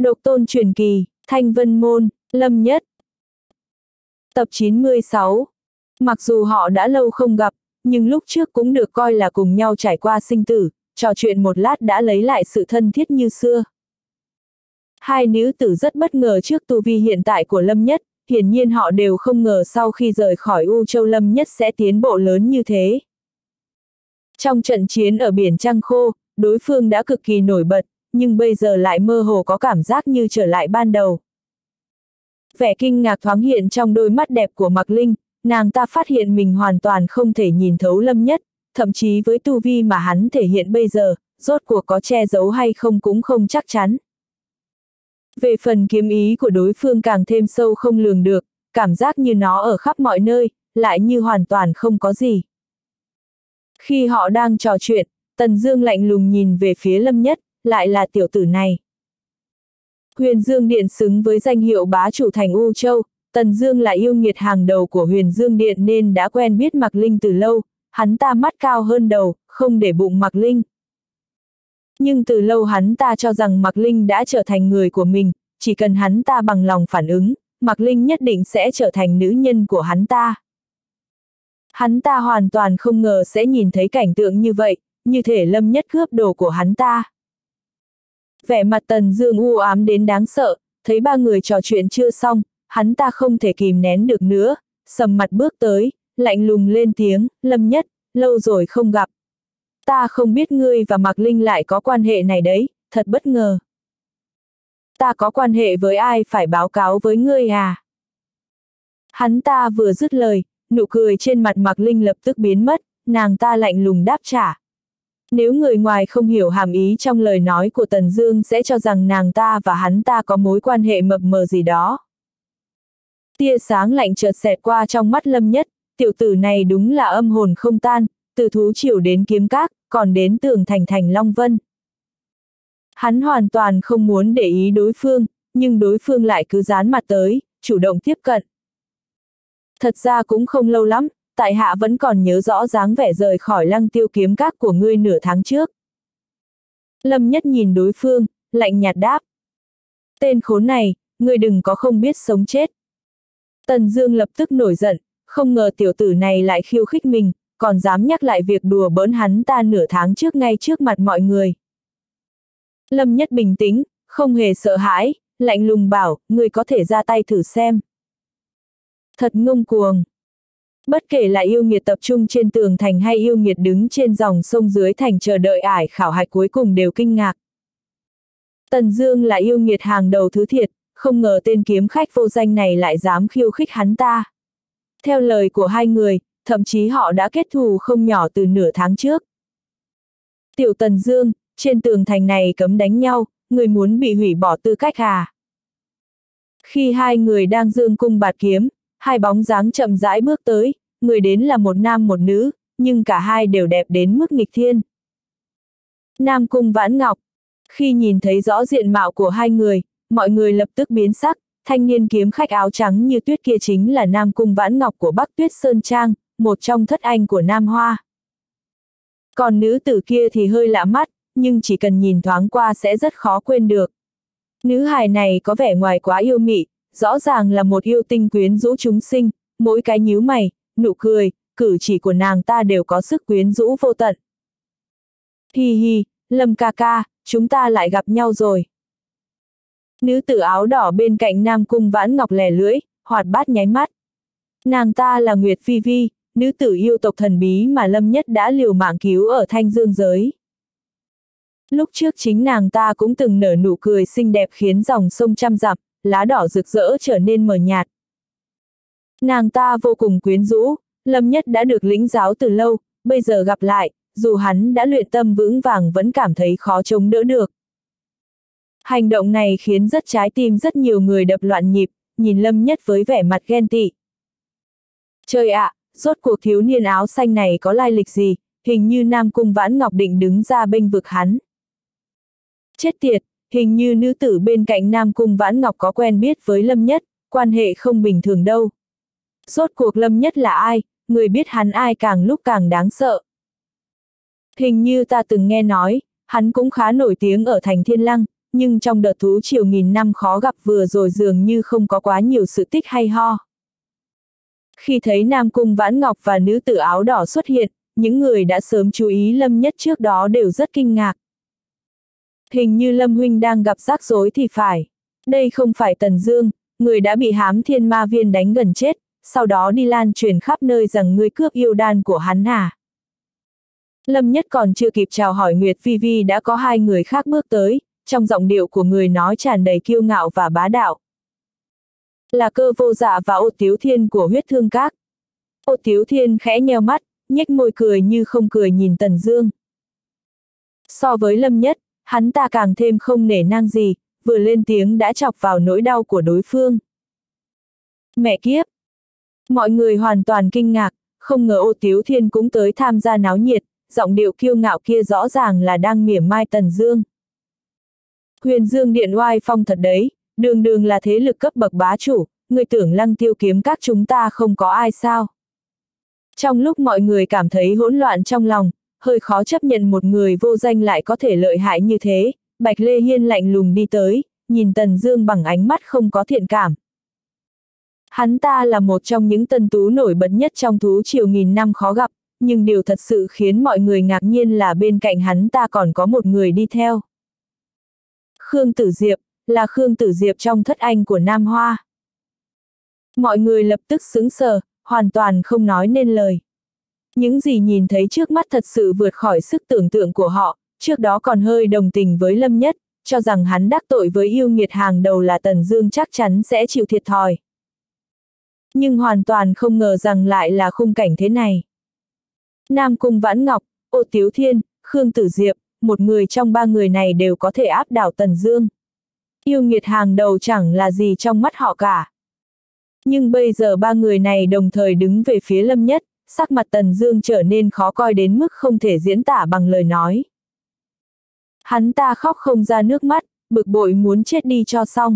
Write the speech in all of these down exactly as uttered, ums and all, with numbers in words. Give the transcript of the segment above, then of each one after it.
Độc tôn truyền kỳ, Thanh Vân Môn, Lâm Nhất. Tập chín mươi sáu. Mặc dù họ đã lâu không gặp, nhưng lúc trước cũng được coi là cùng nhau trải qua sinh tử, trò chuyện một lát đã lấy lại sự thân thiết như xưa. Hai nữ tử rất bất ngờ trước tu vi hiện tại của Lâm Nhất, hiển nhiên họ đều không ngờ sau khi rời khỏi U Châu Lâm Nhất sẽ tiến bộ lớn như thế. Trong trận chiến ở biển Trăng Khô, đối phương đã cực kỳ nổi bật, nhưng bây giờ lại mơ hồ có cảm giác như trở lại ban đầu. Vẻ kinh ngạc thoáng hiện trong đôi mắt đẹp của Mạc Linh, nàng ta phát hiện mình hoàn toàn không thể nhìn thấu Lâm Nhất, thậm chí với tu vi mà hắn thể hiện bây giờ, rốt cuộc có che giấu hay không cũng không chắc chắn. Về phần kiếm ý của đối phương càng thêm sâu không lường được, cảm giác như nó ở khắp mọi nơi, lại như hoàn toàn không có gì. Khi họ đang trò chuyện, Tần Dương lạnh lùng nhìn về phía Lâm Nhất, lại là tiểu tử này. Huyền Dương Điện xứng với danh hiệu bá chủ thành U Châu, Tần Dương là yêu nghiệt hàng đầu của Huyền Dương Điện nên đã quen biết Mạc Linh từ lâu, hắn ta mắt cao hơn đầu, không để bụng Mạc Linh. Nhưng từ lâu hắn ta cho rằng Mạc Linh đã trở thành người của mình, chỉ cần hắn ta bằng lòng phản ứng, Mạc Linh nhất định sẽ trở thành nữ nhân của hắn ta. Hắn ta hoàn toàn không ngờ sẽ nhìn thấy cảnh tượng như vậy, như thể Lâm Nhất cướp đồ của hắn ta. Vẻ mặt Tần Dương u ám đến đáng sợ, thấy ba người trò chuyện chưa xong, hắn ta không thể kìm nén được nữa, sầm mặt bước tới, lạnh lùng lên tiếng, Lâm Nhất, lâu rồi không gặp. Ta không biết ngươi và Mạc Linh lại có quan hệ này đấy, thật bất ngờ. Ta có quan hệ với ai phải báo cáo với ngươi à? Hắn ta vừa dứt lời, nụ cười trên mặt Mạc Linh lập tức biến mất, nàng ta lạnh lùng đáp trả. Nếu người ngoài không hiểu hàm ý trong lời nói của Tần Dương sẽ cho rằng nàng ta và hắn ta có mối quan hệ mập mờ gì đó. Tia sáng lạnh chợt xẹt qua trong mắt Lâm Nhất, tiểu tử này đúng là âm hồn không tan, từ thú triều đến kiếm các, còn đến tường thành thành Long Vân. Hắn hoàn toàn không muốn để ý đối phương, nhưng đối phương lại cứ dán mặt tới, chủ động tiếp cận. Thật ra cũng không lâu lắm, tại hạ vẫn còn nhớ rõ dáng vẻ rời khỏi Lăng Tiêu kiếm các của ngươi nửa tháng trước. Lâm Nhất nhìn đối phương, lạnh nhạt đáp. Tên khốn này, ngươi đừng có không biết sống chết. Tần Dương lập tức nổi giận, không ngờ tiểu tử này lại khiêu khích mình, còn dám nhắc lại việc đùa bỡn hắn ta nửa tháng trước ngay trước mặt mọi người. Lâm Nhất bình tĩnh, không hề sợ hãi, lạnh lùng bảo, ngươi có thể ra tay thử xem. Thật ngông cuồng. Bất kể là yêu nghiệt tập trung trên tường thành hay yêu nghiệt đứng trên dòng sông dưới thành chờ đợi ải khảo hạch cuối cùng đều kinh ngạc. Tần Dương là yêu nghiệt hàng đầu thứ thiệt, không ngờ tên kiếm khách vô danh này lại dám khiêu khích hắn ta. Theo lời của hai người, thậm chí họ đã kết thù không nhỏ từ nửa tháng trước. Tiểu Tần Dương, trên tường thành này cấm đánh nhau, người muốn bị hủy bỏ tư cách à? Khi hai người đang dương cung bạt kiếm, hai bóng dáng chậm rãi bước tới, người đến là một nam một nữ, nhưng cả hai đều đẹp đến mức nghịch thiên. Nam Cung Vãn Ngọc. Khi nhìn thấy rõ diện mạo của hai người, mọi người lập tức biến sắc, thanh niên kiếm khách áo trắng như tuyết kia chính là Nam Cung Vãn Ngọc của Bắc Tuyết Sơn Trang, một trong thất anh của Nam Hoa. Còn nữ tử kia thì hơi lạ mắt, nhưng chỉ cần nhìn thoáng qua sẽ rất khó quên được. Nữ hài này có vẻ ngoài quá yêu mị, rõ ràng là một yêu tinh quyến rũ chúng sinh, mỗi cái nhíu mày, nụ cười, cử chỉ của nàng ta đều có sức quyến rũ vô tận. Hi hi, Lâm ca ca, chúng ta lại gặp nhau rồi. Nữ tử áo đỏ bên cạnh Nam Cung Vãn Ngọc lè lưỡi, hoạt bát nháy mắt. Nàng ta là Nguyệt Phi Vi, nữ tử yêu tộc thần bí mà Lâm Nhất đã liều mạng cứu ở Thanh Dương giới. Lúc trước chính nàng ta cũng từng nở nụ cười xinh đẹp khiến dòng sông trăm dặm, lá đỏ rực rỡ trở nên mờ nhạt. Nàng ta vô cùng quyến rũ, Lâm Nhất đã được lĩnh giáo từ lâu, bây giờ gặp lại, dù hắn đã luyện tâm vững vàng vẫn cảm thấy khó chống đỡ được. Hành động này khiến rất trái tim rất nhiều người đập loạn nhịp, nhìn Lâm Nhất với vẻ mặt ghen tị. Trời ạ, rốt cuộc thiếu niên áo xanh này có lai lịch gì, hình như Nam Cung Vãn Ngọc định đứng ra bênh vực hắn. Chết tiệt, hình như nữ tử bên cạnh Nam Cung Vãn Ngọc có quen biết với Lâm Nhất, quan hệ không bình thường đâu. Rốt cuộc Lâm Nhất là ai, người biết hắn ai càng lúc càng đáng sợ. Hình như ta từng nghe nói, hắn cũng khá nổi tiếng ở thành Thiên Lăng, nhưng trong đợt thú triều nghìn năm khó gặp vừa rồi dường như không có quá nhiều sự tích hay ho. Khi thấy Nam Cung Vãn Ngọc và nữ tử áo đỏ xuất hiện, những người đã sớm chú ý Lâm Nhất trước đó đều rất kinh ngạc. Hình như Lâm huynh đang gặp rắc rối thì phải. Đây không phải Tần Dương, người đã bị Hám Thiên Ma Viên đánh gần chết, sau đó đi lan truyền khắp nơi rằng ngươi cướp yêu đan của hắn à. Lâm Nhất còn chưa kịp chào hỏi Nguyệt Vi Vi đã có hai người khác bước tới, trong giọng điệu của người nói tràn đầy kiêu ngạo và bá đạo. Là Cơ Vô Dạ và Ô Tiếu Thiên của Huyết Thương Các. Ô Tiếu Thiên khẽ nheo mắt, nhếch môi cười như không cười nhìn Tần Dương. So với Lâm Nhất, hắn ta càng thêm không nể nang gì, vừa lên tiếng đã chọc vào nỗi đau của đối phương. Mẹ kiếp! Mọi người hoàn toàn kinh ngạc, không ngờ Ô Tiếu Thiên cũng tới tham gia náo nhiệt, giọng điệu kiêu ngạo kia rõ ràng là đang mỉa mai Tần Dương. Huyền Dương Điện oai phong thật đấy, đường đường là thế lực cấp bậc bá chủ, người tưởng Lăng Tiêu Kiếm Các chúng ta không có ai sao? Trong lúc mọi người cảm thấy hỗn loạn trong lòng, hơi khó chấp nhận một người vô danh lại có thể lợi hại như thế, Bạch Lê Hiên lạnh lùng đi tới, nhìn Tần Dương bằng ánh mắt không có thiện cảm. Hắn ta là một trong những tân tú nổi bật nhất trong thú triều nghìn năm khó gặp, nhưng điều thật sự khiến mọi người ngạc nhiên là bên cạnh hắn ta còn có một người đi theo. Khương Tử Diệp, là Khương Tử Diệp trong thất anh của Nam Hoa. Mọi người lập tức sững sờ, hoàn toàn không nói nên lời. Những gì nhìn thấy trước mắt thật sự vượt khỏi sức tưởng tượng của họ, trước đó còn hơi đồng tình với Lâm Nhất, cho rằng hắn đắc tội với yêu nghiệt hàng đầu là Tần Dương chắc chắn sẽ chịu thiệt thòi. Nhưng hoàn toàn không ngờ rằng lại là khung cảnh thế này. Nam Cung Vãn Ngọc, Ô Tiếu Thiên, Khương Tử Diệp, một người trong ba người này đều có thể áp đảo Tần Dương. Yêu nghiệt hàng đầu chẳng là gì trong mắt họ cả. Nhưng bây giờ ba người này đồng thời đứng về phía Lâm Nhất, sắc mặt Tần Dương trở nên khó coi đến mức không thể diễn tả bằng lời nói. Hắn ta khóc không ra nước mắt, bực bội muốn chết đi cho xong.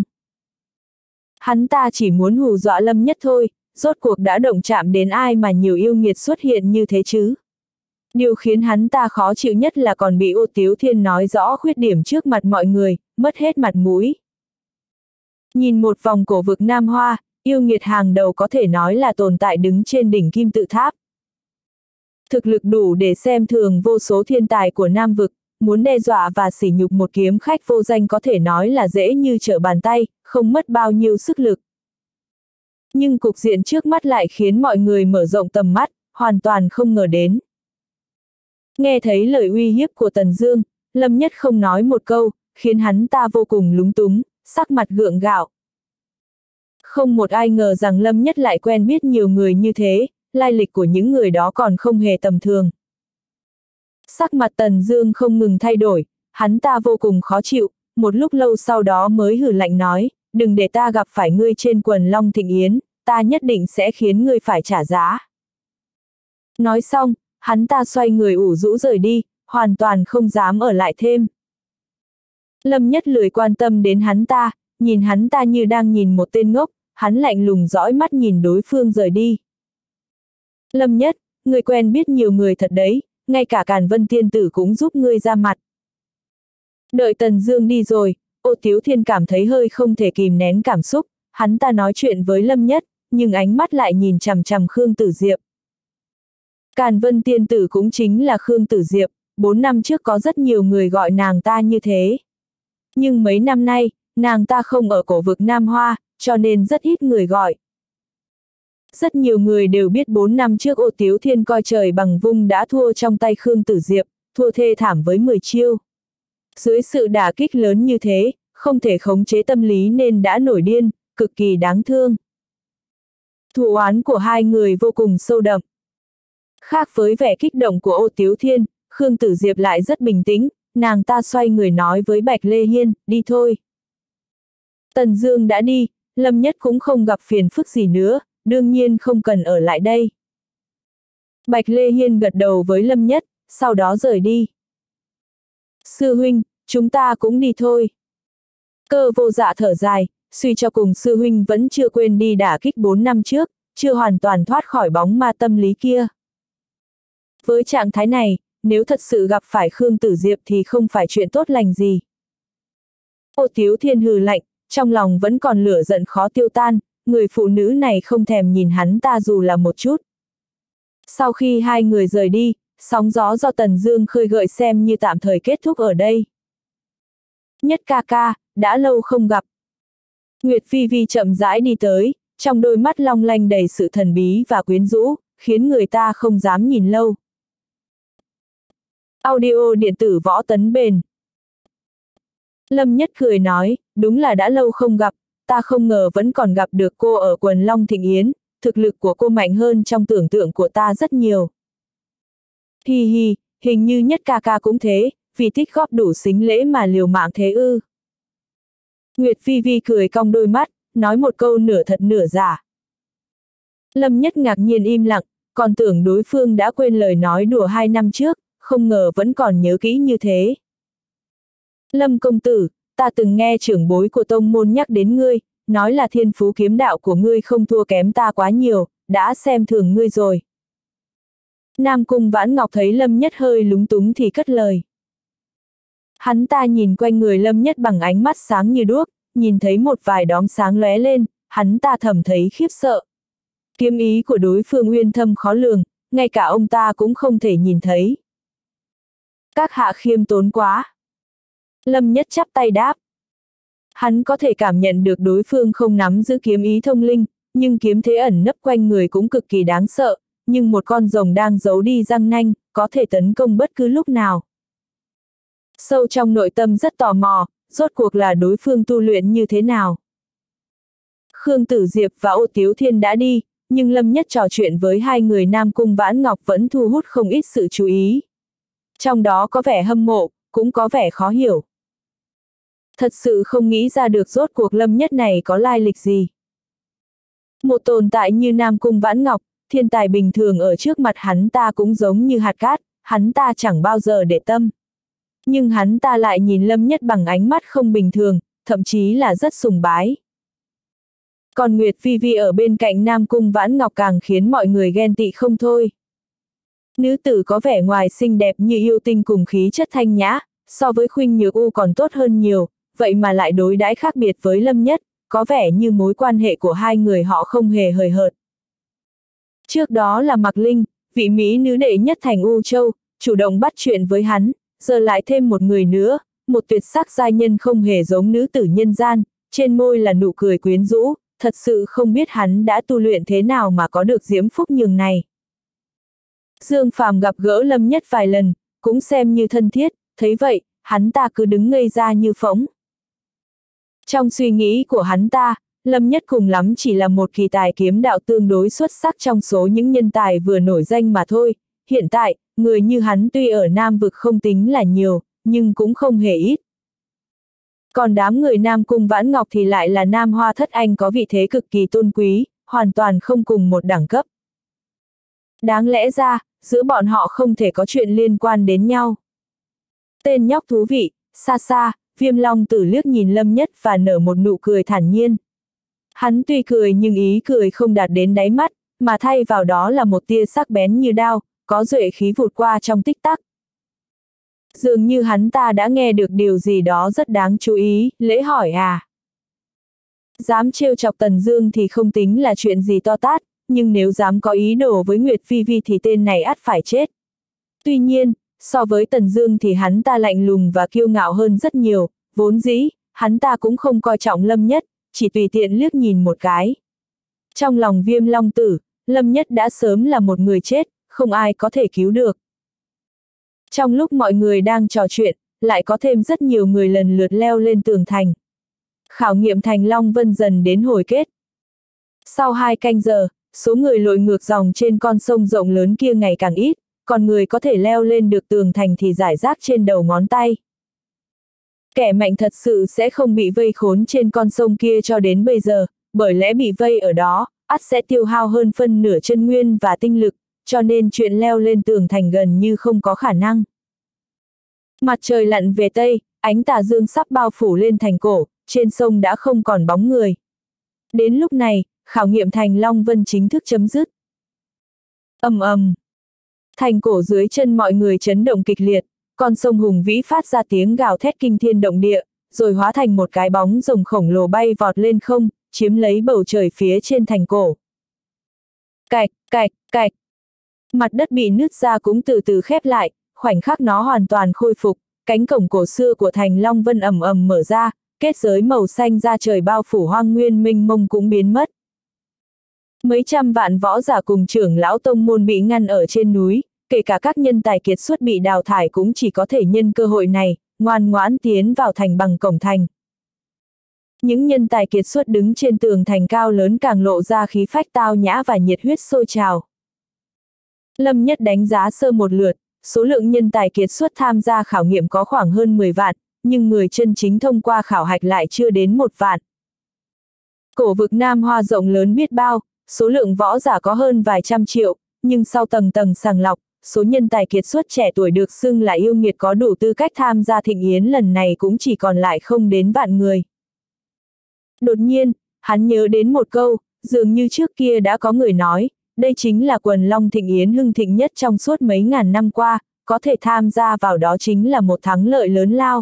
Hắn ta chỉ muốn hù dọa Lâm Nhất thôi, rốt cuộc đã động chạm đến ai mà nhiều yêu nghiệt xuất hiện như thế chứ. Điều khiến hắn ta khó chịu nhất là còn bị Ô Tiếu Thiên nói rõ khuyết điểm trước mặt mọi người, mất hết mặt mũi. Nhìn một vòng cổ vực Nam Hoa, yêu nghiệt hàng đầu có thể nói là tồn tại đứng trên đỉnh kim tự tháp. Thực lực đủ để xem thường vô số thiên tài của Nam vực, muốn đe dọa và sỉ nhục một kiếm khách vô danh có thể nói là dễ như trở bàn tay, không mất bao nhiêu sức lực. Nhưng cục diện trước mắt lại khiến mọi người mở rộng tầm mắt, hoàn toàn không ngờ đến. Nghe thấy lời uy hiếp của Tần Dương, Lâm Nhất không nói một câu, khiến hắn ta vô cùng lúng túng, sắc mặt gượng gạo. Không một ai ngờ rằng Lâm Nhất lại quen biết nhiều người như thế, lai lịch của những người đó còn không hề tầm thường. Sắc mặt Tần Dương không ngừng thay đổi, hắn ta vô cùng khó chịu, một lúc lâu sau đó mới hừ lạnh nói, đừng để ta gặp phải ngươi trên quần Long Thịnh Yến, ta nhất định sẽ khiến ngươi phải trả giá. Nói xong, hắn ta xoay người ủ rũ rời đi, hoàn toàn không dám ở lại thêm. Lâm Nhất lười quan tâm đến hắn ta, nhìn hắn ta như đang nhìn một tên ngốc, hắn lạnh lùng dõi mắt nhìn đối phương rời đi. Lâm Nhất, ngươi quen biết nhiều người thật đấy, ngay cả Càn Vân Tiên Tử cũng giúp ngươi ra mặt. Đợi Tần Dương đi rồi, Ô Tiếu Thiên cảm thấy hơi không thể kìm nén cảm xúc, hắn ta nói chuyện với Lâm Nhất, nhưng ánh mắt lại nhìn chằm chằm Khương Tử Diệp. Càn Vân Tiên Tử cũng chính là Khương Tử Diệp, bốn năm trước có rất nhiều người gọi nàng ta như thế. Nhưng mấy năm nay, nàng ta không ở cổ vực Nam Hoa, cho nên rất ít người gọi. Rất nhiều người đều biết bốn năm trước Ô Tiếu Thiên coi trời bằng vung đã thua trong tay Khương Tử Diệp, thua thê thảm với mười chiêu. Dưới sự đả kích lớn như thế, không thể khống chế tâm lý nên đã nổi điên, cực kỳ đáng thương. Thù oán của hai người vô cùng sâu đậm. Khác với vẻ kích động của Ô Tiếu Thiên, Khương Tử Diệp lại rất bình tĩnh, nàng ta xoay người nói với Bạch Lê Hiên, đi thôi. Tần Dương đã đi, Lâm Nhất cũng không gặp phiền phức gì nữa, đương nhiên không cần ở lại đây. Bạch Lê Hiên gật đầu với Lâm Nhất, sau đó rời đi. Sư huynh, chúng ta cũng đi thôi. Cơ Vô Dạ thở dài, suy cho cùng sư huynh vẫn chưa quên đi đả kích bốn năm trước, chưa hoàn toàn thoát khỏi bóng ma tâm lý kia. Với trạng thái này, nếu thật sự gặp phải Khương Tử Diệp thì không phải chuyện tốt lành gì. Ô Tiếu Thiên hừ lạnh, trong lòng vẫn còn lửa giận khó tiêu tan, người phụ nữ này không thèm nhìn hắn ta dù là một chút. Sau khi hai người rời đi, sóng gió do Tần Dương khơi gợi xem như tạm thời kết thúc ở đây. Nhất ca ca, đã lâu không gặp. Nguyệt Phi Vi chậm rãi đi tới, trong đôi mắt long lanh đầy sự thần bí và quyến rũ, khiến người ta không dám nhìn lâu. Audio điện tử Võ Tấn Bền. Lâm Nhất cười nói, đúng là đã lâu không gặp, ta không ngờ vẫn còn gặp được cô ở quần Long Thịnh Yến, thực lực của cô mạnh hơn trong tưởng tượng của ta rất nhiều. Hi hi, hình như Nhất ca ca cũng thế, vì thích góp đủ xính lễ mà liều mạng thế ư. Nguyệt Phi Vi cười cong đôi mắt, nói một câu nửa thật nửa giả. Lâm Nhất ngạc nhiên im lặng, còn tưởng đối phương đã quên lời nói đùa hai năm trước, không ngờ vẫn còn nhớ kỹ như thế. Lâm công tử, ta từng nghe trưởng bối của tông môn nhắc đến ngươi, nói là thiên phú kiếm đạo của ngươi không thua kém ta quá nhiều, đã xem thường ngươi rồi. Nam Cung Vãn Ngọc thấy Lâm Nhất hơi lúng túng thì cất lời. Hắn ta nhìn quanh người Lâm Nhất bằng ánh mắt sáng như đuốc, nhìn thấy một vài đốm sáng lóe lên, hắn ta thầm thấy khiếp sợ. Kiếm ý của đối phương uyên thâm khó lường, ngay cả ông ta cũng không thể nhìn thấy. Các hạ khiêm tốn quá. Lâm Nhất chắp tay đáp. Hắn có thể cảm nhận được đối phương không nắm giữ kiếm ý thông linh, nhưng kiếm thế ẩn nấp quanh người cũng cực kỳ đáng sợ, nhưng một con rồng đang giấu đi răng nanh, có thể tấn công bất cứ lúc nào. Sâu trong nội tâm rất tò mò, rốt cuộc là đối phương tu luyện như thế nào. Khương Tử Diệp và Ô Tiếu Thiên đã đi, nhưng Lâm Nhất trò chuyện với hai người Nam Cung Vãn Ngọc vẫn thu hút không ít sự chú ý. Trong đó có vẻ hâm mộ, cũng có vẻ khó hiểu. Thật sự không nghĩ ra được rốt cuộc Lâm Nhất này có lai lịch gì. Một tồn tại như Nam Cung Vãn Ngọc, thiên tài bình thường ở trước mặt hắn ta cũng giống như hạt cát, hắn ta chẳng bao giờ để tâm. Nhưng hắn ta lại nhìn Lâm Nhất bằng ánh mắt không bình thường, thậm chí là rất sùng bái. Còn Nguyệt Phi Vi ở bên cạnh Nam Cung Vãn Ngọc càng khiến mọi người ghen tị không thôi. Nữ tử có vẻ ngoài xinh đẹp như yêu tinh cùng khí chất thanh nhã, so với Khuynh Nhược U còn tốt hơn nhiều, vậy mà lại đối đãi khác biệt với Lâm Nhất, có vẻ như mối quan hệ của hai người họ không hề hời hợt. Trước đó là Mạc Linh, vị mỹ nữ đệ nhất thành U Châu, chủ động bắt chuyện với hắn, giờ lại thêm một người nữa, một tuyệt sắc giai nhân không hề giống nữ tử nhân gian, trên môi là nụ cười quyến rũ, thật sự không biết hắn đã tu luyện thế nào mà có được diễm phúc nhường này. Dương Phàm gặp gỡ Lâm Nhất vài lần, cũng xem như thân thiết, thấy vậy, hắn ta cứ đứng ngây ra như phỗng. Trong suy nghĩ của hắn ta, Lâm Nhất cùng lắm chỉ là một kỳ tài kiếm đạo tương đối xuất sắc trong số những nhân tài vừa nổi danh mà thôi. Hiện tại, người như hắn tuy ở Nam vực không tính là nhiều, nhưng cũng không hề ít. Còn đám người Nam Cung Vãn Ngọc thì lại là Nam Hoa Thất Anh có vị thế cực kỳ tôn quý, hoàn toàn không cùng một đẳng cấp. Đáng lẽ ra, giữa bọn họ không thể có chuyện liên quan đến nhau. Tên nhóc thú vị, xa xa, Viêm Long Tử liếc nhìn Lâm Nhất và nở một nụ cười thản nhiên. Hắn tuy cười nhưng ý cười không đạt đến đáy mắt, mà thay vào đó là một tia sắc bén như đao, có duệ khí vụt qua trong tích tắc. Dường như hắn ta đã nghe được điều gì đó rất đáng chú ý, lễ hỏi à. Dám trêu chọc Tần Dương thì không tính là chuyện gì to tát, nhưng nếu dám có ý đồ với Nguyệt Phi Vi thì tên này ắt phải chết. Tuy nhiên, so với Tần Dương thì hắn ta lạnh lùng và kiêu ngạo hơn rất nhiều, vốn dĩ, hắn ta cũng không coi trọng Lâm Nhất, chỉ tùy tiện liếc nhìn một cái. Trong lòng Viêm Long Tử, Lâm Nhất đã sớm là một người chết, không ai có thể cứu được. Trong lúc mọi người đang trò chuyện, lại có thêm rất nhiều người lần lượt leo lên tường thành. Khảo nghiệm thành Long Vân dần đến hồi kết. Sau hai canh giờ, số người lội ngược dòng trên con sông rộng lớn kia ngày càng ít, còn người có thể leo lên được tường thành thì rải rác trên đầu ngón tay. Kẻ mạnh thật sự sẽ không bị vây khốn trên con sông kia cho đến bây giờ, bởi lẽ bị vây ở đó, ắt sẽ tiêu hao hơn phân nửa chân nguyên và tinh lực, cho nên chuyện leo lên tường thành gần như không có khả năng. Mặt trời lặn về Tây, ánh tà dương sắp bao phủ lên thành cổ, trên sông đã không còn bóng người. Đến lúc này, khảo nghiệm thành Long Vân chính thức chấm dứt. Ầm ầm. Thành cổ dưới chân mọi người chấn động kịch liệt, con sông hùng vĩ phát ra tiếng gào thét kinh thiên động địa, rồi hóa thành một cái bóng rồng khổng lồ bay vọt lên không, chiếm lấy bầu trời phía trên thành cổ. Cạch, cạch, cạch. Mặt đất bị nứt ra cũng từ từ khép lại, khoảnh khắc nó hoàn toàn khôi phục, cánh cổng cổ xưa của thành Long Vân ầm ầm mở ra, kết giới màu xanh ra trời bao phủ hoang nguyên mênh mông cũng biến mất. Mấy trăm vạn võ giả cùng trưởng lão tông môn bị ngăn ở trên núi, kể cả các nhân tài kiệt xuất bị đào thải cũng chỉ có thể nhân cơ hội này, ngoan ngoãn tiến vào thành bằng cổng thành. Những nhân tài kiệt xuất đứng trên tường thành cao lớn càng lộ ra khí phách tao nhã và nhiệt huyết sôi trào. Lâm Nhất đánh giá sơ một lượt, số lượng nhân tài kiệt xuất tham gia khảo nghiệm có khoảng hơn mười vạn, nhưng người chân chính thông qua khảo hạch lại chưa đến một vạn. Cổ vực Nam Hoa rộng lớn biết bao, số lượng võ giả có hơn vài trăm triệu, nhưng sau tầng tầng sàng lọc, số nhân tài kiệt xuất trẻ tuổi được xưng là yêu nghiệt có đủ tư cách tham gia thịnh yến lần này cũng chỉ còn lại không đến vạn người. Đột nhiên, hắn nhớ đến một câu, dường như trước kia đã có người nói, đây chính là quần long thịnh yến hưng thịnh nhất trong suốt mấy ngàn năm qua, có thể tham gia vào đó chính là một thắng lợi lớn lao.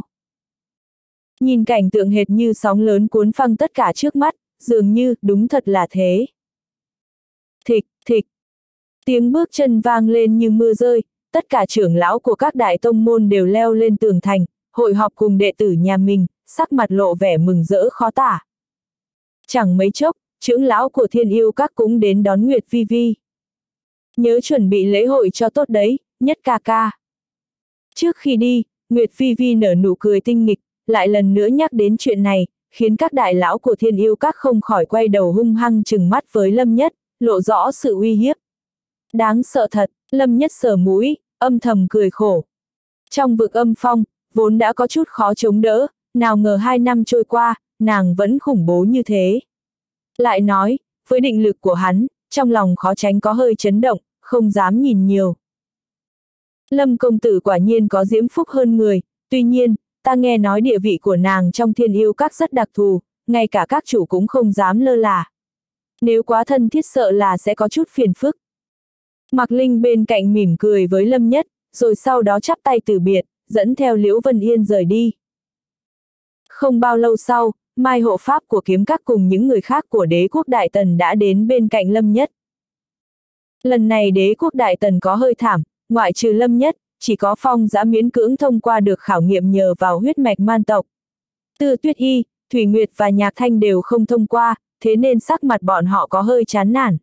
Nhìn cảnh tượng hệt như sóng lớn cuốn phăng tất cả trước mắt, dường như, đúng thật là thế. Thịch, thịch. Tiếng bước chân vang lên như mưa rơi, tất cả trưởng lão của các đại tông môn đều leo lên tường thành, hội họp cùng đệ tử nhà mình, sắc mặt lộ vẻ mừng rỡ khó tả. Chẳng mấy chốc, trưởng lão của Thiên Yêu Các cũng đến đón Nguyệt Vi Vi. Nhớ chuẩn bị lễ hội cho tốt đấy, Nhất ca ca. Trước khi đi, Nguyệt Vi Vi nở nụ cười tinh nghịch, lại lần nữa nhắc đến chuyện này, khiến các đại lão của Thiên Yêu Các không khỏi quay đầu hung hăng trừng mắt với Lâm Nhất, lộ rõ sự uy hiếp. Đáng sợ thật, Lâm Nhất sờ mũi, âm thầm cười khổ. Trong vực âm phong, vốn đã có chút khó chống đỡ, nào ngờ hai năm trôi qua, nàng vẫn khủng bố như thế. Lại nói, với định lực của hắn, trong lòng khó tránh có hơi chấn động, không dám nhìn nhiều. Lâm công tử quả nhiên có diễm phúc hơn người, tuy nhiên, ta nghe nói địa vị của nàng trong Thiên Yêu Các rất đặc thù, ngay cả các chủ cũng không dám lơ là. Nếu quá thân thiết sợ là sẽ có chút phiền phức. Mạc Linh bên cạnh mỉm cười với Lâm Nhất, rồi sau đó chắp tay từ biệt, dẫn theo Liễu Vân Yên rời đi. Không bao lâu sau, Mai hộ pháp của kiếm các cùng những người khác của đế quốc Đại Tần đã đến bên cạnh Lâm Nhất. Lần này đế quốc Đại Tần có hơi thảm, ngoại trừ Lâm Nhất, chỉ có Phong Dã miễn cưỡng thông qua được khảo nghiệm nhờ vào huyết mạch man tộc. Tư Tuyết Y, Thủy Nguyệt và Nhạc Thanh đều không thông qua, thế nên sắc mặt bọn họ có hơi chán nản.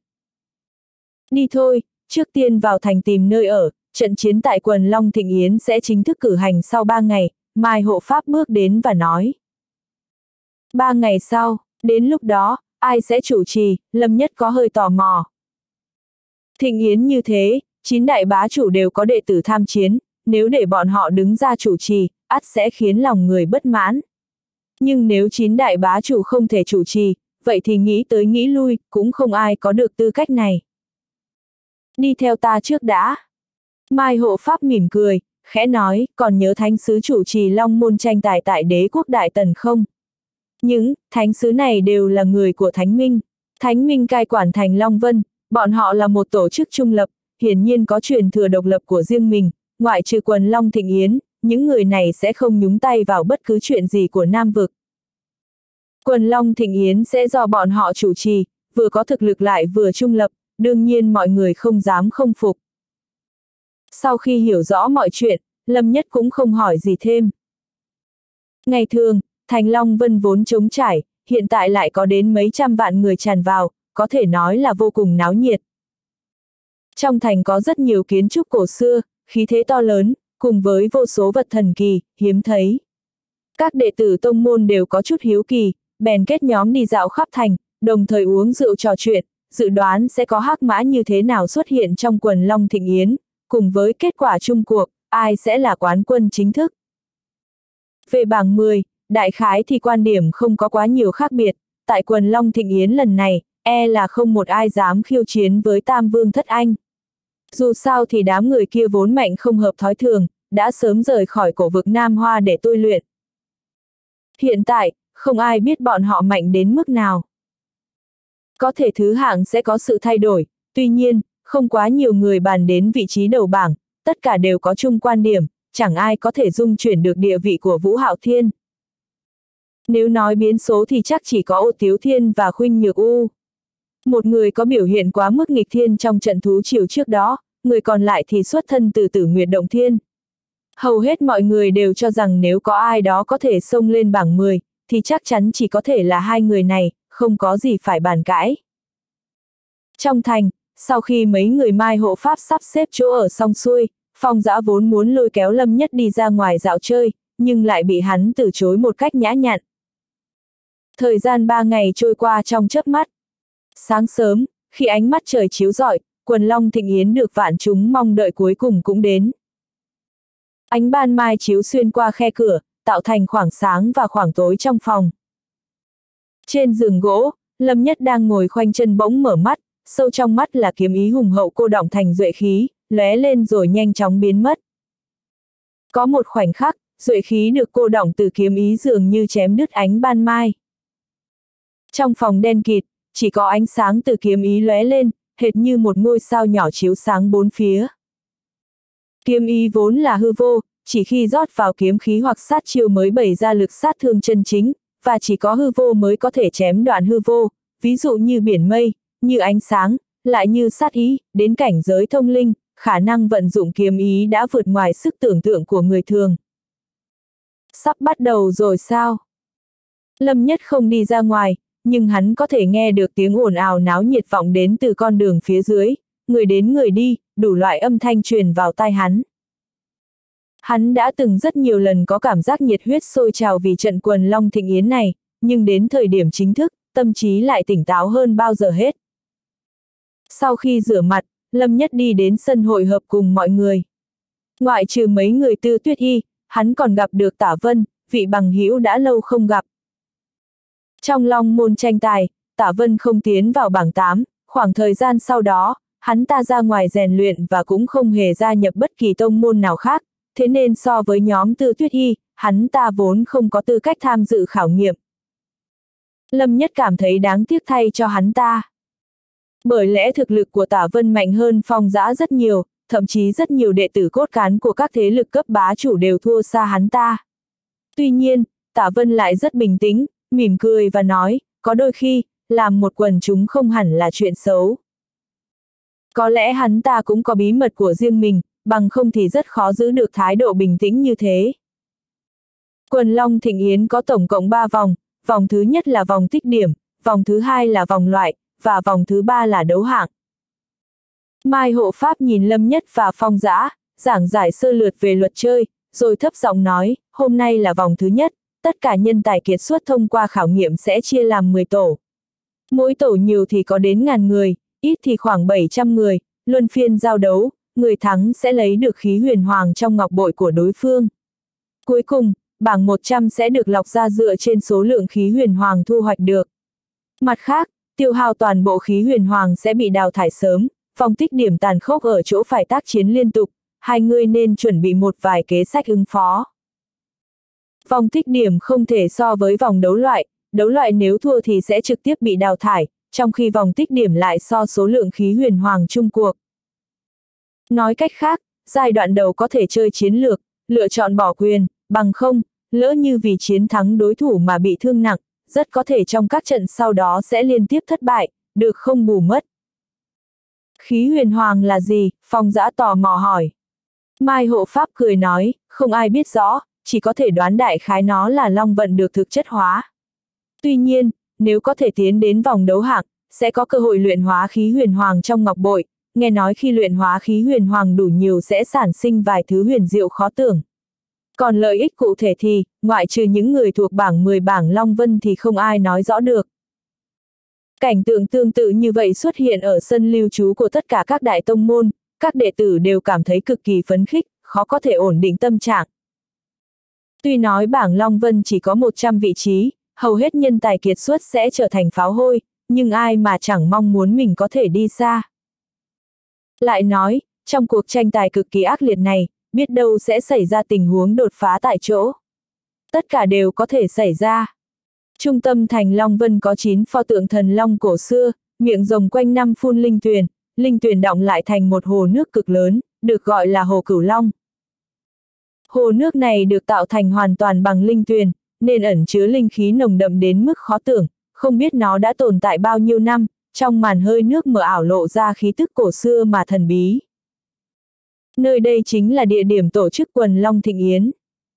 Đi thôi, trước tiên vào thành tìm nơi ở, trận chiến tại quần Long Thịnh Yến sẽ chính thức cử hành sau ba ngày, Mai hộ pháp bước đến và nói. Ba ngày sau, đến lúc đó, ai sẽ chủ trì, Lâm Nhất có hơi tò mò. Thịnh Yến như thế, chín đại bá chủ đều có đệ tử tham chiến, nếu để bọn họ đứng ra chủ trì, ắt sẽ khiến lòng người bất mãn. Nhưng nếu chín đại bá chủ không thể chủ trì, vậy thì nghĩ tới nghĩ lui, cũng không ai có được tư cách này. Đi theo ta trước đã. Mai hộ pháp mỉm cười, khẽ nói, còn nhớ thánh sứ chủ trì Long Môn tranh tài tại đế quốc Đại Tần không? Những thánh sứ này đều là người của Thánh Minh. Thánh Minh cai quản thành Long Vân, bọn họ là một tổ chức trung lập, hiển nhiên có truyền thừa độc lập của riêng mình, ngoại trừ quần Long Thịnh Yến, những người này sẽ không nhúng tay vào bất cứ chuyện gì của Nam Vực. Quần Long Thịnh Yến sẽ do bọn họ chủ trì, vừa có thực lực lại vừa trung lập, đương nhiên mọi người không dám không phục. Sau khi hiểu rõ mọi chuyện, Lâm Nhất cũng không hỏi gì thêm. Ngày thường, thành Long Vân vốn trống trải, hiện tại lại có đến mấy trăm vạn người tràn vào, có thể nói là vô cùng náo nhiệt. Trong thành có rất nhiều kiến trúc cổ xưa, khí thế to lớn, cùng với vô số vật thần kỳ, hiếm thấy. Các đệ tử tông môn đều có chút hiếu kỳ, bèn kết nhóm đi dạo khắp thành, đồng thời uống rượu trò chuyện, dự đoán sẽ có hắc mã như thế nào xuất hiện trong quần Long Thịnh Yến, cùng với kết quả chung cuộc, ai sẽ là quán quân chính thức. Về bảng mười, đại khái thì quan điểm không có quá nhiều khác biệt, tại quần Long Thịnh Yến lần này, e là không một ai dám khiêu chiến với Tam Vương Thất Anh. Dù sao thì đám người kia vốn mạnh không hợp thói thường, đã sớm rời khỏi cổ vực Nam Hoa để tôi luyện. Hiện tại, không ai biết bọn họ mạnh đến mức nào. Có thể thứ hạng sẽ có sự thay đổi, tuy nhiên, không quá nhiều người bàn đến vị trí đầu bảng, tất cả đều có chung quan điểm, chẳng ai có thể dung chuyển được địa vị của Vũ Hạo Thiên. Nếu nói biến số thì chắc chỉ có Ô Tiếu Thiên và Khuynh Nhược U. Một người có biểu hiện quá mức nghịch thiên trong trận thú triều trước đó, người còn lại thì xuất thân từ Tử Nguyệt Động Thiên. Hầu hết mọi người đều cho rằng nếu có ai đó có thể xông lên bảng mười, thì chắc chắn chỉ có thể là hai người này, không có gì phải bàn cãi. Trong thành, sau khi mấy người Mai hộ pháp sắp xếp chỗ ở xong xuôi, Phong Dã vốn muốn lôi kéo Lâm Nhất đi ra ngoài dạo chơi, nhưng lại bị hắn từ chối một cách nhã nhặn. Thời gian ba ngày trôi qua trong chớp mắt. Sáng sớm, khi ánh mắt trời chiếu rọi, quần long thịnh yến được vạn chúng mong đợi cuối cùng cũng đến. Ánh ban mai chiếu xuyên qua khe cửa, tạo thành khoảng sáng và khoảng tối trong phòng. Trên giường gỗ, Lâm Nhất đang ngồi khoanh chân bỗng mở mắt, sâu trong mắt là kiếm ý hùng hậu cô đọng thành duệ khí, lóe lên rồi nhanh chóng biến mất. Có một khoảnh khắc, duệ khí được cô đọng từ kiếm ý dường như chém đứt ánh ban mai. Trong phòng đen kịt, chỉ có ánh sáng từ kiếm ý lóe lên, hệt như một ngôi sao nhỏ chiếu sáng bốn phía. Kiếm ý vốn là hư vô, chỉ khi rót vào kiếm khí hoặc sát chiêu mới bày ra lực sát thương chân chính, và chỉ có hư vô mới có thể chém đoạn hư vô, ví dụ như biển mây, như ánh sáng, lại như sát ý, đến cảnh giới thông linh, khả năng vận dụng kiếm ý đã vượt ngoài sức tưởng tượng của người thường. Sắp bắt đầu rồi sao? Lâm Nhất không đi ra ngoài, nhưng hắn có thể nghe được tiếng ồn ào náo nhiệt vọng đến từ con đường phía dưới, người đến người đi, đủ loại âm thanh truyền vào tai hắn. Hắn đã từng rất nhiều lần có cảm giác nhiệt huyết sôi trào vì trận quần long thịnh yến này, nhưng đến thời điểm chính thức, tâm trí lại tỉnh táo hơn bao giờ hết. Sau khi rửa mặt, Lâm Nhất đi đến sân hội hợp cùng mọi người. Ngoại trừ mấy người Tư Tuyết Y, hắn còn gặp được Tả Vân, vị bằng hữu đã lâu không gặp. Trong long môn tranh tài, Tả Vân không tiến vào bảng tám, khoảng thời gian sau đó, hắn ta ra ngoài rèn luyện và cũng không hề gia nhập bất kỳ tông môn nào khác, thế nên so với nhóm Tư Tuyết Y, hắn ta vốn không có tư cách tham dự khảo nghiệm. Lâm Nhất cảm thấy đáng tiếc thay cho hắn ta. Bởi lẽ thực lực của Tả Vân mạnh hơn Phong Dã rất nhiều, thậm chí rất nhiều đệ tử cốt cán của các thế lực cấp bá chủ đều thua xa hắn ta. Tuy nhiên, Tả Vân lại rất bình tĩnh, mỉm cười và nói, có đôi khi, làm một quần chúng không hẳn là chuyện xấu. Có lẽ hắn ta cũng có bí mật của riêng mình, bằng không thì rất khó giữ được thái độ bình tĩnh như thế. Quần long thịnh yến có tổng cộng ba vòng, vòng thứ nhất là vòng tích điểm, vòng thứ hai là vòng loại, và vòng thứ ba là đấu hạng. Mai hộ pháp nhìn Lâm Nhất và Phong Dã, giảng giải sơ lược về luật chơi, rồi thấp giọng nói, hôm nay là vòng thứ nhất, tất cả nhân tài kiệt xuất thông qua khảo nghiệm sẽ chia làm mười tổ. Mỗi tổ nhiều thì có đến ngàn người, ít thì khoảng bảy trăm người, luân phiên giao đấu, người thắng sẽ lấy được khí huyền hoàng trong ngọc bội của đối phương. Cuối cùng, bảng một trăm sẽ được lọc ra dựa trên số lượng khí huyền hoàng thu hoạch được. Mặt khác, tiêu hao toàn bộ khí huyền hoàng sẽ bị đào thải sớm, vòng tích điểm tàn khốc ở chỗ phải tác chiến liên tục, hai người nên chuẩn bị một vài kế sách ứng phó. Vòng tích điểm không thể so với vòng đấu loại, đấu loại nếu thua thì sẽ trực tiếp bị đào thải, trong khi vòng tích điểm lại so số lượng khí huyền hoàng chung cuộc. Nói cách khác, giai đoạn đầu có thể chơi chiến lược, lựa chọn bỏ quyền, bằng không, lỡ như vì chiến thắng đối thủ mà bị thương nặng, rất có thể trong các trận sau đó sẽ liên tiếp thất bại, được không bù mất. Khí huyền hoàng là gì? Phong Dã tò mò hỏi. Mai hộ pháp cười nói, không ai biết rõ, chỉ có thể đoán đại khái nó là long vận được thực chất hóa. Tuy nhiên, nếu có thể tiến đến vòng đấu hạng, sẽ có cơ hội luyện hóa khí huyền hoàng trong ngọc bội, nghe nói khi luyện hóa khí huyền hoàng đủ nhiều sẽ sản sinh vài thứ huyền diệu khó tưởng. Còn lợi ích cụ thể thì, ngoại trừ những người thuộc bảng mười bảng Long Vân thì không ai nói rõ được. Cảnh tượng tương tự như vậy xuất hiện ở sân lưu trú của tất cả các đại tông môn, các đệ tử đều cảm thấy cực kỳ phấn khích, khó có thể ổn định tâm trạng. Tuy nói bảng Long Vân chỉ có một trăm vị trí, hầu hết nhân tài kiệt xuất sẽ trở thành pháo hôi, nhưng ai mà chẳng mong muốn mình có thể đi xa. Lại nói, trong cuộc tranh tài cực kỳ ác liệt này, biết đâu sẽ xảy ra tình huống đột phá tại chỗ. Tất cả đều có thể xảy ra. Trung tâm thành Long Vân có chín pho tượng thần long cổ xưa, miệng rồng quanh năm phun linh tuyền, linh tuyền đọng lại thành một hồ nước cực lớn, được gọi là hồ Cửu Long. Hồ nước này được tạo thành hoàn toàn bằng linh tuyền, nên ẩn chứa linh khí nồng đậm đến mức khó tưởng, không biết nó đã tồn tại bao nhiêu năm, trong màn hơi nước mờ ảo lộ ra khí tức cổ xưa mà thần bí. Nơi đây chính là địa điểm tổ chức quần long thịnh yến.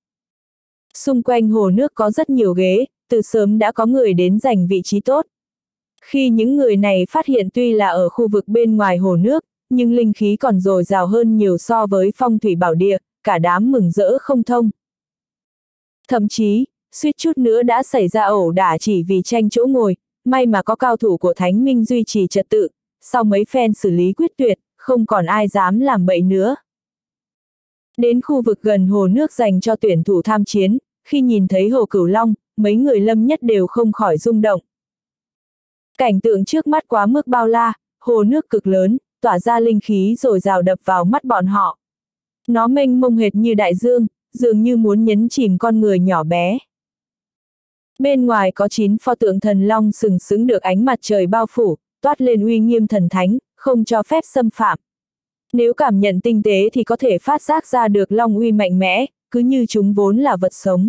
Xung quanh hồ nước có rất nhiều ghế, từ sớm đã có người đến giành vị trí tốt. Khi những người này phát hiện tuy là ở khu vực bên ngoài hồ nước, nhưng linh khí còn dồi dào hơn nhiều so với phong thủy bảo địa, cả đám mừng rỡ không thông. Thậm chí, suýt chút nữa đã xảy ra ẩu đả chỉ vì tranh chỗ ngồi, may mà có cao thủ của Thánh Minh duy trì trật tự, sau mấy phen xử lý quyết tuyệt, không còn ai dám làm bậy nữa. Đến khu vực gần hồ nước dành cho tuyển thủ tham chiến, khi nhìn thấy hồ Cửu Long, mấy người Lâm Nhất đều không khỏi rung động. Cảnh tượng trước mắt quá mức bao la, hồ nước cực lớn, tỏa ra linh khí dồi dào đập vào mắt bọn họ. Nó mênh mông hệt như đại dương, dường như muốn nhấn chìm con người nhỏ bé. Bên ngoài có chín pho tượng thần long sừng sững được ánh mặt trời bao phủ, toát lên uy nghiêm thần thánh, không cho phép xâm phạm. Nếu cảm nhận tinh tế thì có thể phát giác ra được long uy mạnh mẽ, cứ như chúng vốn là vật sống.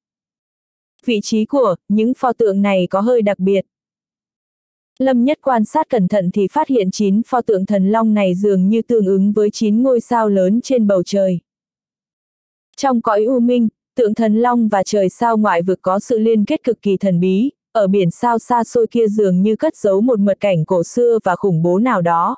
Vị trí của những pho tượng này có hơi đặc biệt. Lâm Nhất quan sát cẩn thận thì phát hiện chín pho tượng thần long này dường như tương ứng với chín ngôi sao lớn trên bầu trời. Trong cõi u minh, tượng thần long và trời sao ngoại vực có sự liên kết cực kỳ thần bí, ở biển sao xa xôi kia dường như cất giấu một mật cảnh cổ xưa và khủng bố nào đó.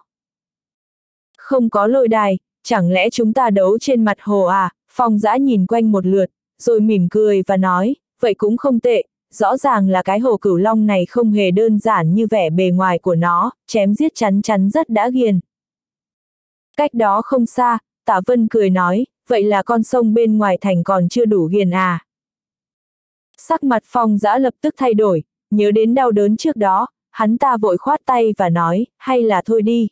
Không có lôi đài, chẳng lẽ chúng ta đấu trên mặt hồ à? Phong Dã nhìn quanh một lượt, rồi mỉm cười và nói, vậy cũng không tệ, rõ ràng là cái hồ Cửu Long này không hề đơn giản như vẻ bề ngoài của nó, chém giết chắn chắn rất đã ghiền. Cách đó không xa, Tạ Vân cười nói, vậy là con sông bên ngoài thành còn chưa đủ ghiền à? Sắc mặt Phong Dã lập tức thay đổi, nhớ đến đau đớn trước đó, hắn ta vội khoát tay và nói, hay là thôi đi.